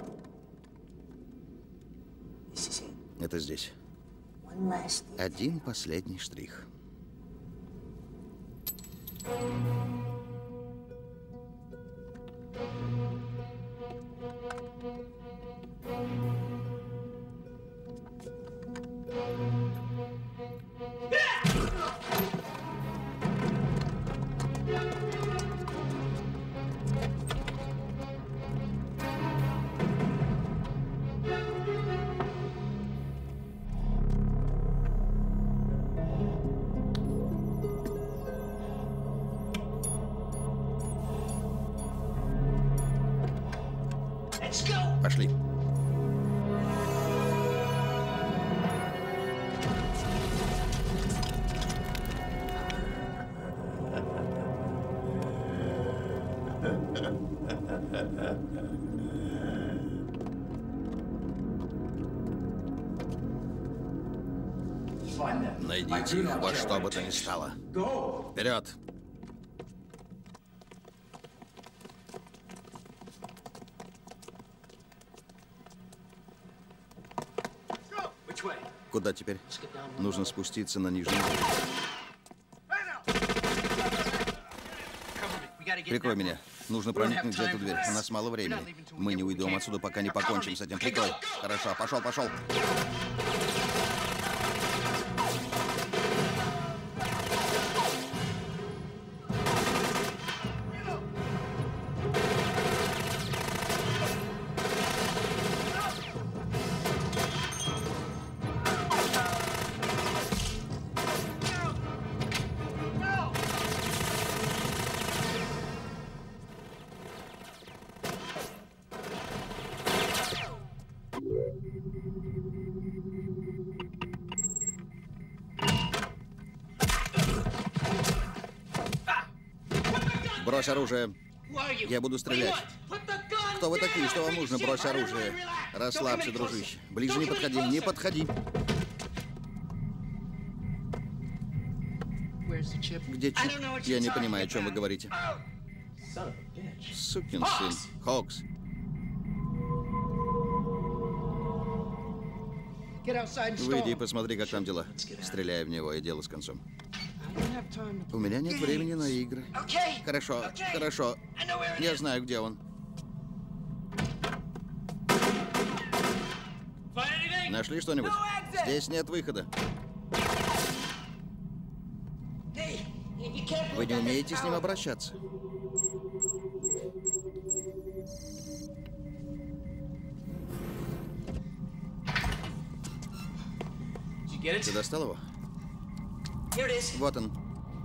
Это здесь. Один последний штрих. Пошли. Найдите их во что бы то ни стало. Вперед! Куда теперь? Нужно спуститься на нижний уровень. Прикрой меня. Нужно проникнуть в эту дверь. У нас мало времени. Мы не уйдем отсюда, пока не покончим с этим. Прикрой. Хорошо, пошел, пошел. Брось оружие. Я буду стрелять. Кто вы такие? Что вам нужно? Брось оружие. Расслабься, дружище. Ближе не подходи, не подходи. Где чип? Я не понимаю, о чем вы говорите. Сукин сын. Хокс. Выйди и посмотри, как там дела. Стреляй в него, и дело с концом. У меня нет времени на игры. Хорошо, хорошо. Я знаю, где он. Нашли что-нибудь? Здесь нет выхода. Вы не умеете с ним обращаться. Ты достал его? Вот он.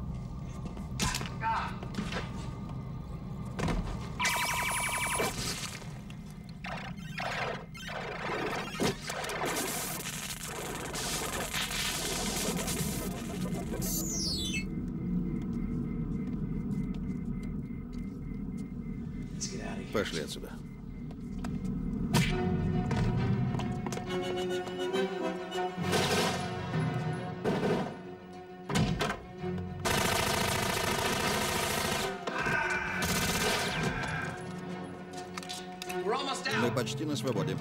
Пошли отсюда. Мы почти на свободе.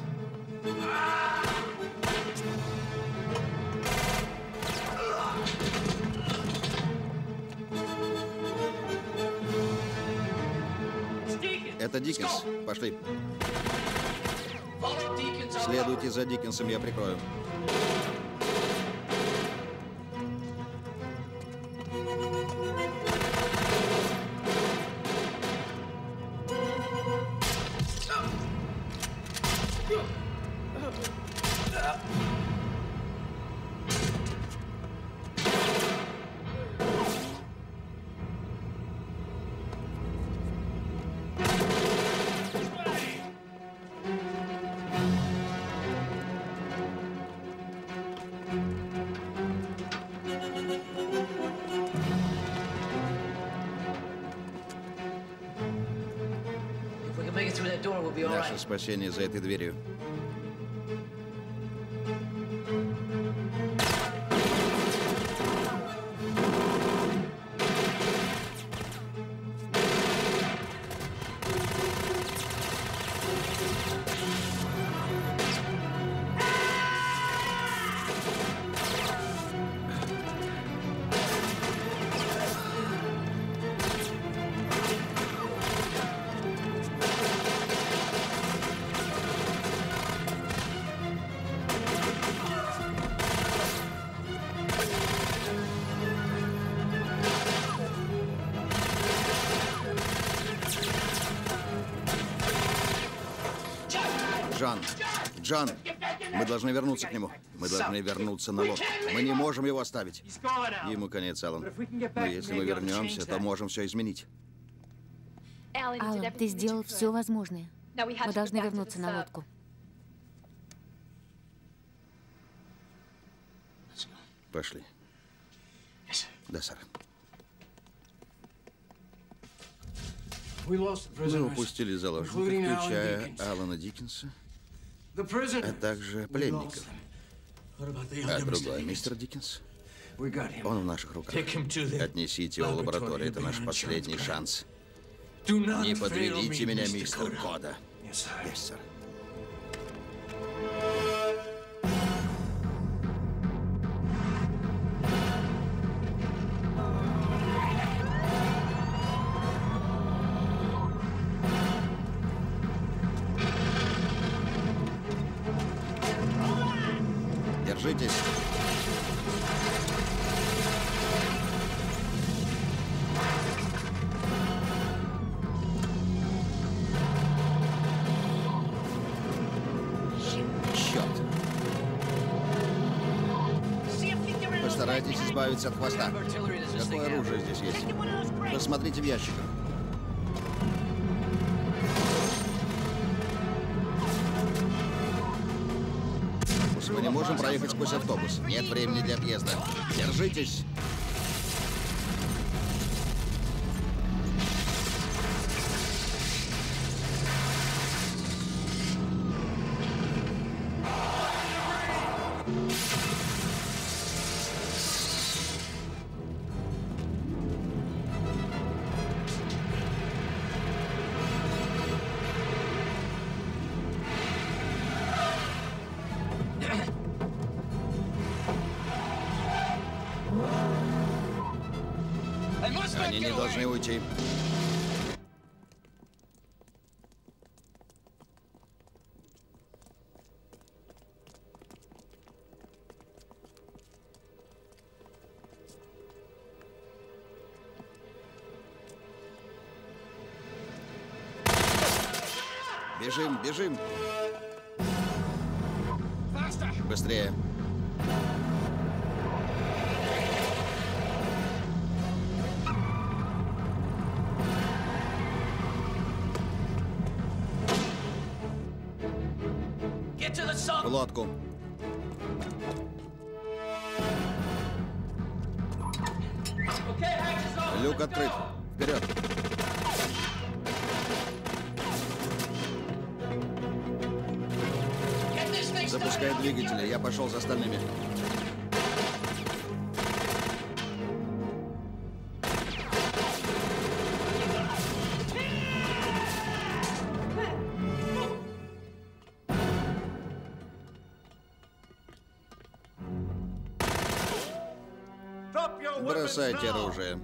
Это Диккенс. Пошли. Следуйте за Диккенсом, я прикрою. Наше спасение за этой дверью. Джон, Джон, мы должны вернуться к нему. Мы должны вернуться на лодку. Мы не можем его оставить. Ему конец, Алан. Но если мы вернемся, то можем все изменить.
Алан, ты сделал все возможное. Мы должны вернуться на лодку.
Пошли. Да, сэр. Мы упустили заложников, включая Алана Диккенса, а также пленников. А другой, мистер Диккенс? Он в наших руках. Отнесите его в лабораторию, это наш последний шанс. Не подведите меня, мистер Кода. Yes, сэр. Держитесь. Постарайтесь избавиться от хвоста. Какое оружие здесь есть? Посмотрите в ящиках. Мы не можем проехать сквозь автобус. Нет времени для объезда. Держитесь. Они не должны уйти. Бежим, бежим. Быстрее. В лодку. Люк открыт. Вперед. Запускай двигатели. Я пошел за остальными. Бросайте оружие.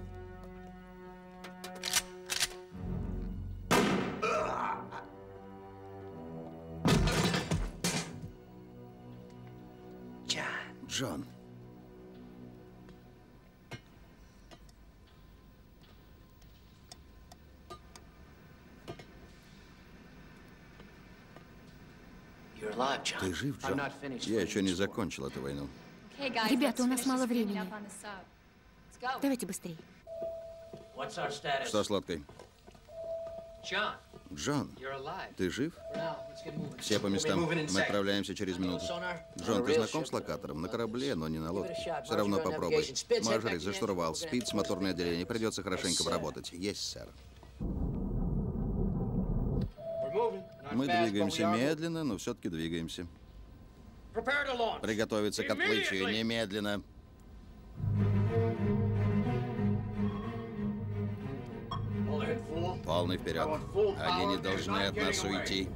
Джон. Ты жив, Джон? Я еще не закончил эту войну.
Ребята, у нас мало времени. Давайте быстрее.
Что с лодкой? Джон, ты жив? Все по местам. Мы отправляемся через минуту. Джон, ты знаком с локатором? На корабле, но не на лодке. Все равно попробуй. Мажори, за штурвал. Спиц, моторное отделение. Придется хорошенько поработать. Есть, сэр. Мы двигаемся медленно, но все-таки двигаемся. Приготовиться к отплытию немедленно. Полный вперед. Они не должны от нас уйти.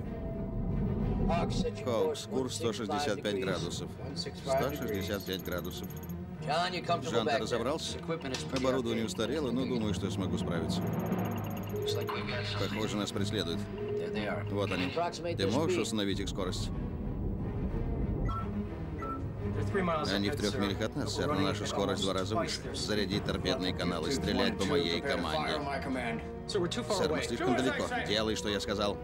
Хоукс, курс сто шестьдесят пять градусов. сто шестьдесят пять градусов. Джон, ты разобрался? Оборудование устарело, но думаю, что смогу справиться. Похоже, нас преследуют. Вот они. Ты можешь установить их скорость? Они в трех милях от нас, сэр, но наша скорость в два раза выше. Зарядить торпедные каналы, стрелять по моей команде. Сэр, мы слишком далеко. Делай, что я сказал.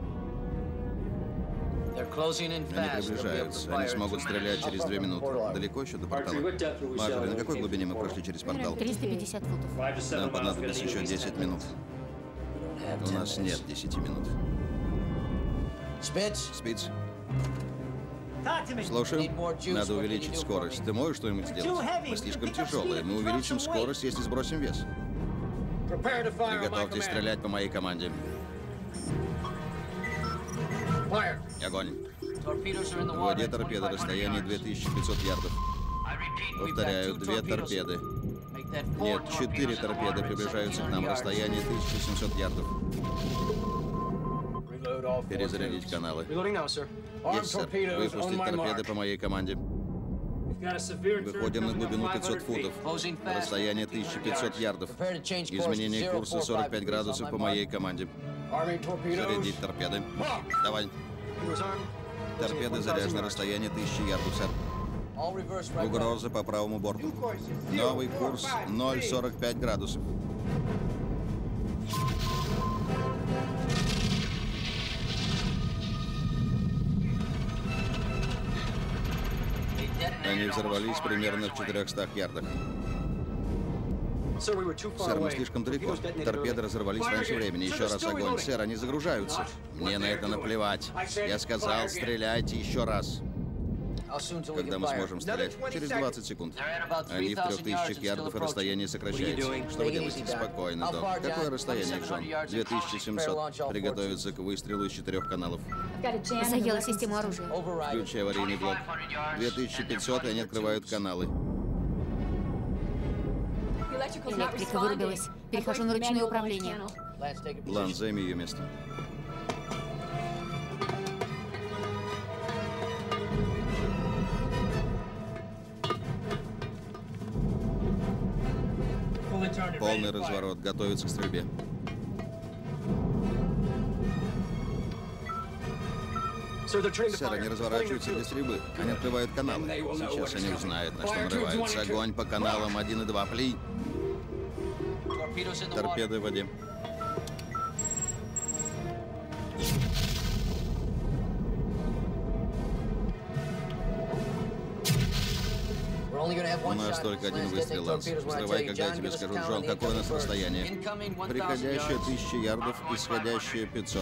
Они приближаются. Они смогут стрелять через две минуты. Далеко еще до портала? Мажори, на какой глубине мы прошли через портал?
триста пятьдесят футов.
Нам понадобится еще десять минут. У нас нет десяти минут. Спиц. Слушаю. Надо увеличить скорость. Ты можешь что-нибудь сделать? Мы слишком тяжелые. Мы увеличим скорость, если сбросим вес. Приготовьтесь стрелять по моей команде. Огонь. В воде торпеды, расстояние две тысячи пятьсот ярдов. Повторяю, две торпеды. Нет, четыре торпеды приближаются к нам, расстояние тысяча семьсот ярдов. Перезарядить каналы. Есть, сэр. Выпустить торпеды по моей команде. Выходим на глубину пятьсот футов. Расстояние тысяча пятьсот ярдов. Изменение курса сорок пять градусов по моей команде. Зарядить торпеды. Давай. Торпеды заряжены, расстояние тысяча ярдов, сэр. Угроза по правому борту. Новый курс ноль сорок пять градусов. Они взорвались примерно в четырехстах ярдах. Сэр, мы слишком далеко. Торпеды разорвались раньше времени. Еще раз огонь. Сэр, они загружаются. Мне на это наплевать. Я сказал, стреляйте еще раз. Когда мы сможем стрелять? Через двадцать секунд. Они в трех тысячах ярдов, и расстояние сокращается. Что вы делаете? Спокойно, Дон. Какое расстояние, Джон? две тысячи семьсот. Приготовиться к выстрелу из четырех каналов.
Заела систему оружия.
Включи аварийный блок. две тысячи пятьсот, и они открывают каналы.
Электрика вырубилась. Перехожу на ручное управление.
Лан, займи ее место. Полный разворот. Готовиться к стрельбе. Сэр, они разворачиваются для стрельбы. Они открывают каналы. Сейчас они узнают, на что нарываются. Огонь по каналам один и два. Пли. Торпеды в воде. У нас только один выстрел, Ланс. Взрывай, когда я тебе скажу. Джон, какое у нас расстояние? Приходящее тысяча ярдов, исходящее пятьсот.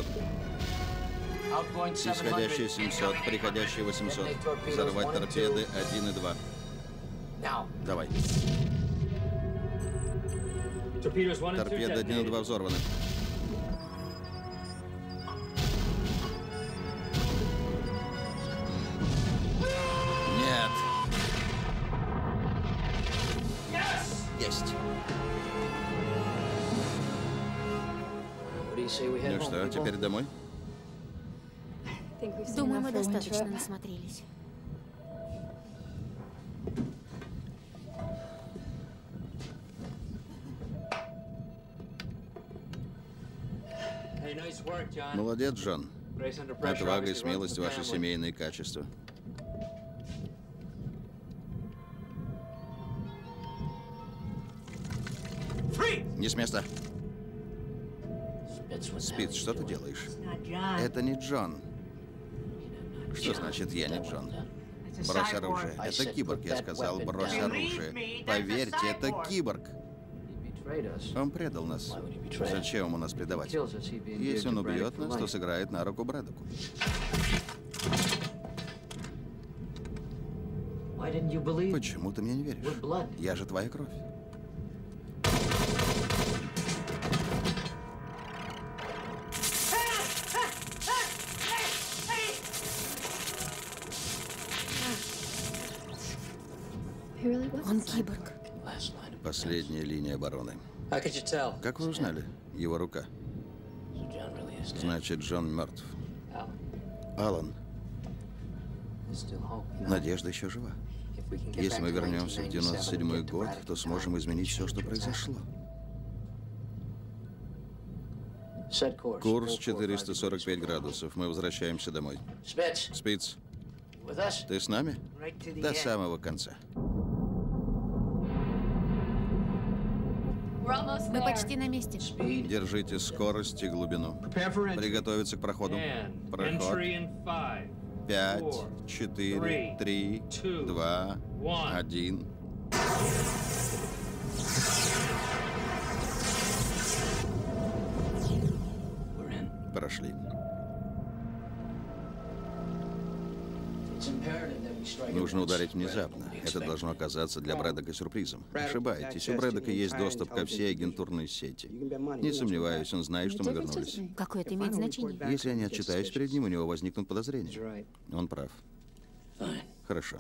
Исходящее семьсот, приходящее восемьсот. Взорвать торпеды один и два. Давай. Торпеды один и два взорваны. Нет. Есть. Ну что, теперь домой?
Думаю, мы достаточно насмотрелись.
Молодец, Джон. Отвага и смелость — ваши семейные качества. Не с места. Спиц, что ты делаешь? Это не Джон. Что значит «я не Джон»? Брось оружие. Это киборг, я сказал. Брось оружие. Поверьте, это киборг. Он предал нас. Зачем ему нас предавать? Если он убьет нас, то сыграет на руку Брэдоку. Почему ты мне не веришь? Я же твоя кровь.
Он киборг.
Последняя линия обороны. Как вы узнали? Его рука. Значит, Джон мертв. Алан. Надежда еще жива. Если мы вернемся в девяносто седьмой год, то сможем изменить все, что произошло. Курс четыреста сорок пять градусов. Мы возвращаемся домой. Спиц, ты с нами? До самого конца.
Мы почти на месте.
Держите скорость и глубину. Приготовиться к проходу. Проход. Пять, четыре, три, два, один. Прошли. Нужно ударить внезапно. Это должно оказаться для Брэддока сюрпризом. Ошибаетесь. У Брэддока есть доступ ко всей агентурной сети. Не сомневаюсь, он знает, что мы вернулись.
Какое это имеет значение?
Если я не отчитаюсь перед ним, у него возникнут подозрения. Он прав. Хорошо.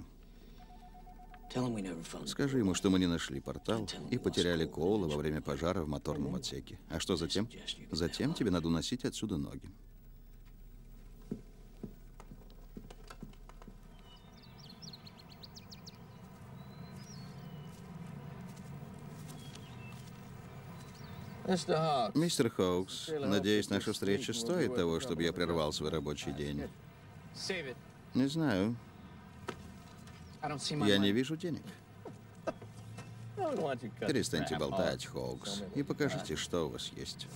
Скажи ему, что мы не нашли портал и потеряли Коула во время пожара в моторном отсеке. А что затем? Затем тебе надо уносить отсюда ноги. Мистер Хоукс, надеюсь, наша встреча стоит того, чтобы я прервал свой рабочий день. Не знаю. Я не вижу денег. Перестаньте болтать, Хоукс, и покажите, что у вас есть.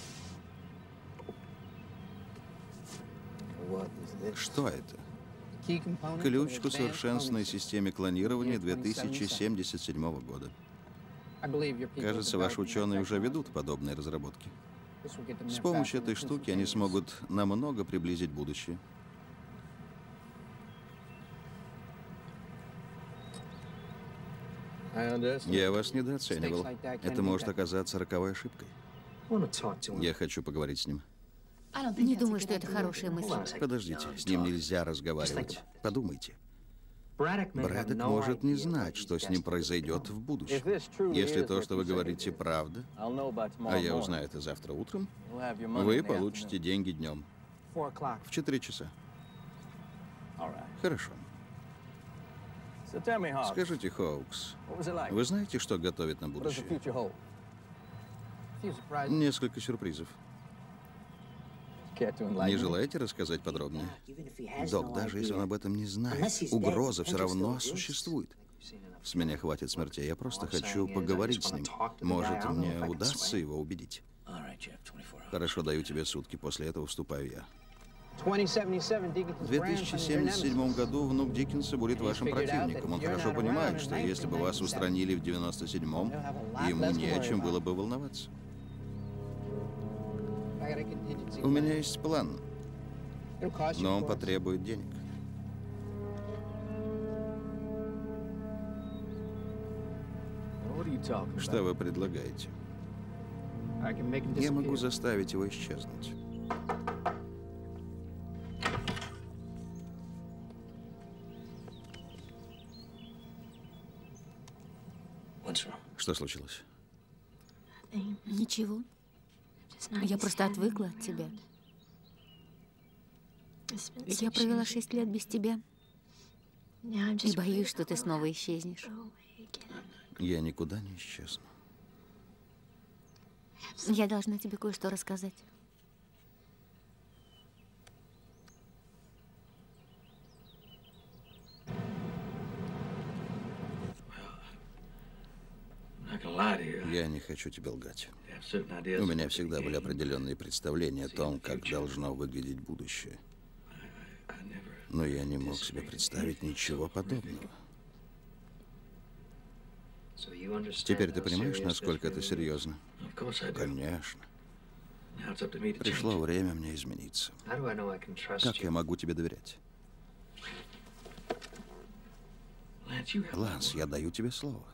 Что это? Ключ к усовершенствованной системе клонирования две тысячи семьдесят седьмого года. Кажется, ваши ученые уже ведут подобные разработки. С помощью этой штуки они смогут намного приблизить будущее. Я вас недооценивал. Это может оказаться роковой ошибкой. Я хочу поговорить с ним.
Не думаю, что это хорошая мысль.
Подождите, с ним нельзя разговаривать. Подумайте. Брэддок может не знать, что с ним произойдет в будущем. Если то, что вы говорите, правда, а я узнаю это завтра утром, вы получите деньги днем. В четыре часа. Хорошо. Скажите, Хоукс, вы знаете, что готовит на будущее? Несколько сюрпризов. Не желаете рассказать подробнее? Док, даже если он об этом не знает, угроза все равно существует. С меня хватит смертей, я просто хочу поговорить с ним. Может, мне удастся его убедить. Хорошо, даю тебе сутки, после этого вступаю я. В две тысячи семьдесят седьмом году внук Диккенса будет вашим противником. Он хорошо понимает, что если бы вас устранили в девяносто седьмом, ему не о чем было бы волноваться. У меня есть план, но он потребует денег. Что вы предлагаете? Я могу заставить его исчезнуть. Что случилось?
Ничего. Я просто отвыкла от тебя. Я провела шесть лет без тебя. И боюсь, что ты снова исчезнешь.
Я никуда не исчезну.
Я должна тебе кое-что рассказать.
Я не хочу тебе лгать. У меня всегда были определенные представления о том, как должно выглядеть будущее. Но я не мог себе представить ничего подобного. Теперь ты понимаешь, насколько это серьезно? Конечно. Пришло время мне измениться. Как я могу тебе доверять? Ланс, я даю тебе слово.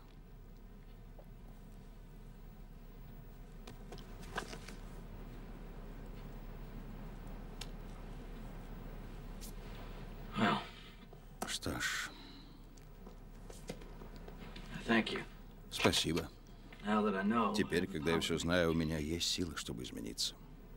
Что ж. Спасибо. Теперь, когда я все знаю, у меня есть силы, чтобы измениться.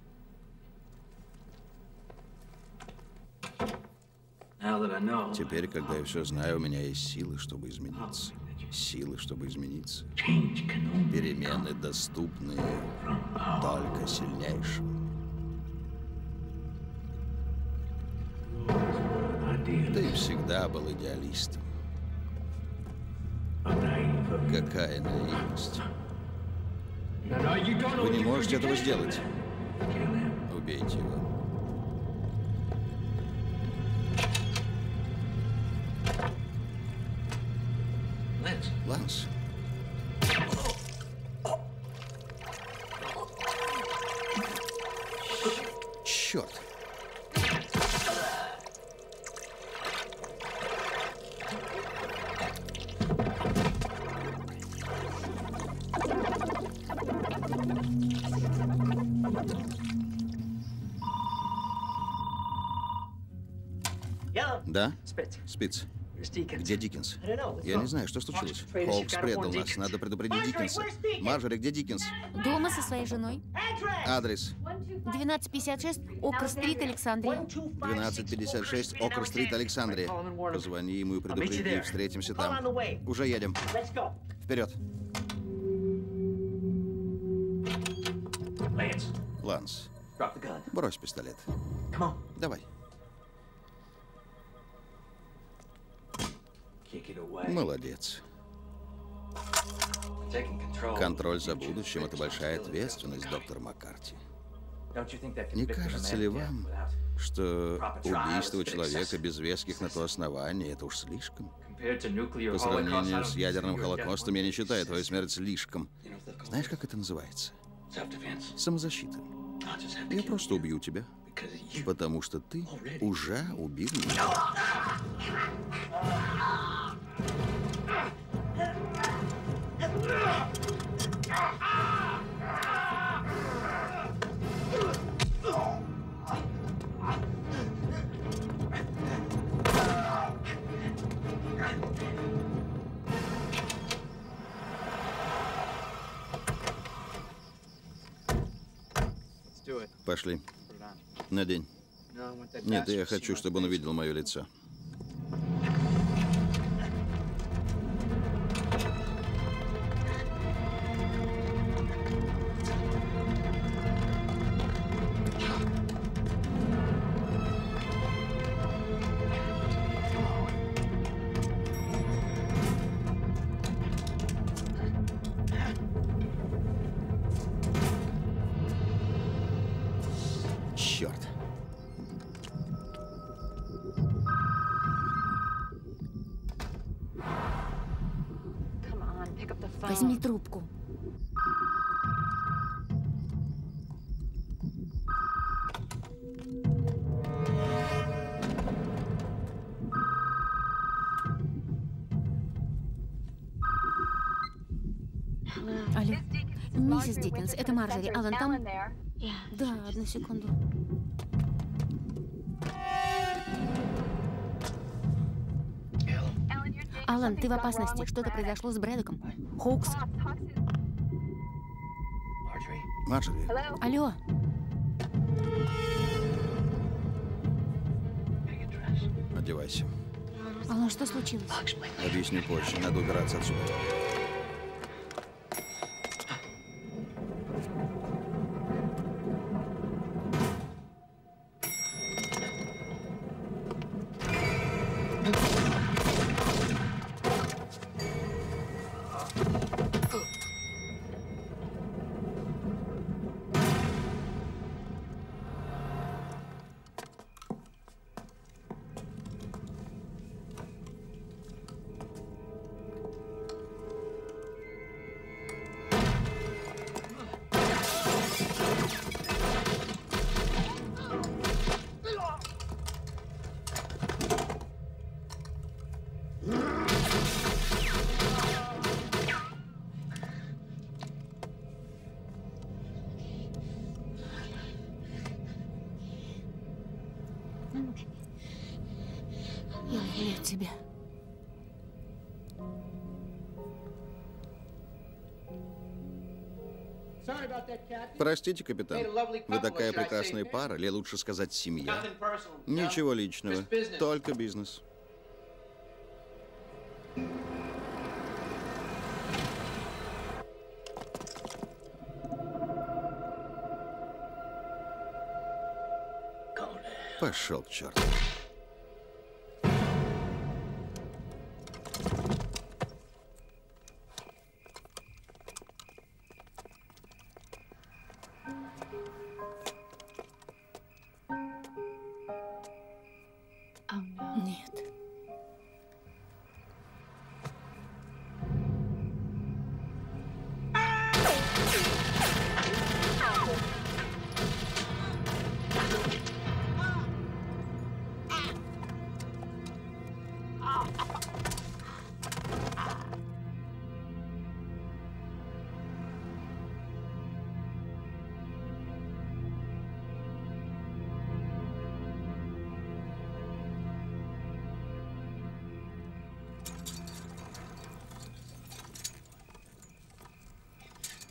Теперь, когда я все знаю, у меня есть силы, чтобы измениться. Силы, чтобы измениться. Перемены доступны только сильнейшим. Ты всегда был идеалистом. Какая наивность. Вы не можете этого сделать. Убейте его. Ланс. Черт. Да? Спиц. Где Диккенс? Я не знаю, что случилось. Хоукс предал нас. Надо предупредить Диккенса. Марджори, где Диккенс?
Дома со своей женой.
Адрес.
двенадцать пятьдесят шесть Окр-стрит, Александрия.
двенадцать пятьдесят шесть Окр-стрит, Александрия. Позвони ему и предупреди. Встретимся там. Уже едем. Вперед. Ланс, брось пистолет. Давай. Молодец. Контроль за будущим — это большая ответственность, доктор Маккарти. Не кажется ли вам, что убийство человека без веских на то оснований — это уж слишком? По сравнению с ядерным холокостом я не считаю твою смерть слишком. Знаешь, как это называется? Самозащита. Я просто убью тебя, потому что ты уже убил меня. Пошли. Надень. Нет, я хочу, чтобы он увидел мое лицо. Черт.
Возьми трубку. Алло. Миссис Диккенс, это Марджори. Алан там? Да, одну секунду. Алан, ты в опасности. Что-то произошло с Брэдоком. Хоукс.
Марджори.
Алло.
Одевайся.
Алан, что случилось?
Объясню позже. Надо убираться отсюда.
Я люблю тебя.
Простите, капитан. Вы такая прекрасная пара, или лучше сказать семья. Ничего личного, только бизнес. Пошел к черту.
Нет.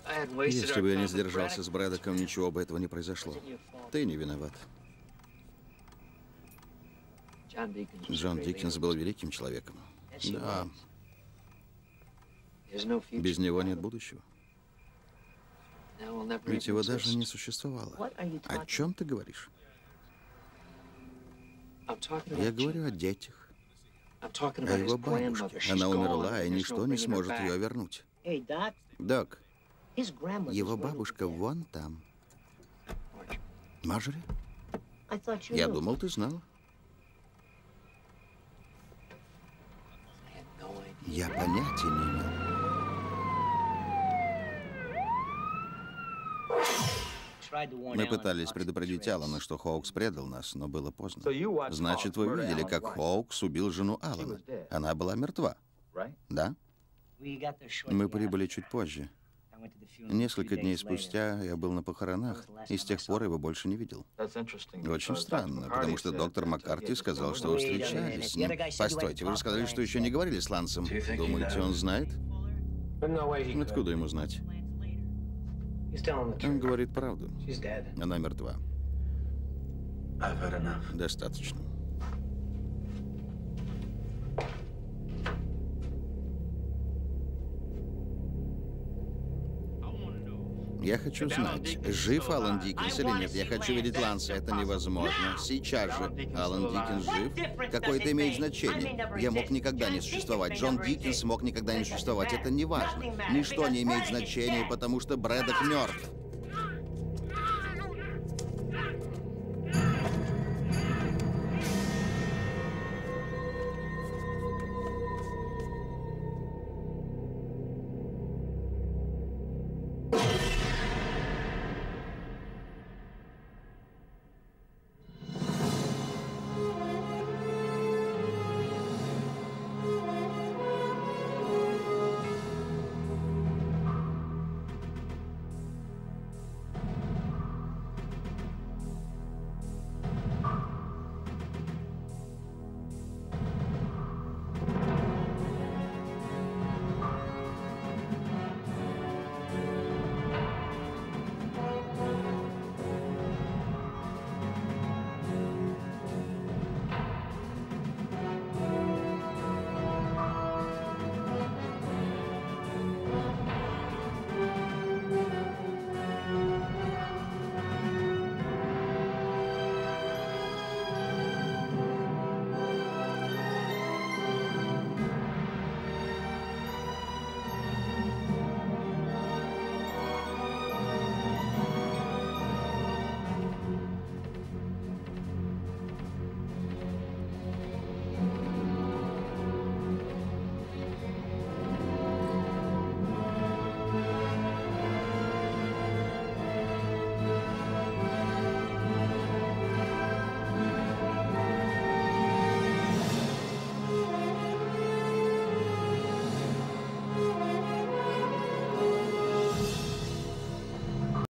Если бы я не сдержался с Брэдоком, ничего бы этого не произошло. Ты не виноват. Джон Диккенс был великим человеком. Да. Без него нет будущего. Ведь его даже не существовало. О чем ты говоришь? Я говорю о детях, о его бабушке. Она умерла, и ничто не сможет ее вернуть. Док, его бабушка вон там. Марджори? Я думал, ты знала. Я понятия не имел. Мы пытались предупредить Алана, что Хоукс предал нас, но было поздно. Значит, вы видели, как Хоукс убил жену Алана. Она была мертва. Да? Мы прибыли чуть позже. Несколько дней спустя я был на похоронах, и с тех пор его больше не видел. Очень странно, потому что доктор Маккарти сказал, что вы встречались с ним. Постойте, вы же сказали, что еще не говорили с Лансом. Думаете, он знает? Откуда ему знать? Он говорит правду. Она мертва. Достаточно. Я хочу знать, жив Алан Диккенс или нет. Я хочу видеть Ланса. Это невозможно. Сейчас же. Алан Диккенс жив? Какое это имеет значение? Я мог никогда не существовать. Джон Диккенс мог никогда не существовать. Это не важно. Ничто не имеет значения, потому что Брэдок мертв.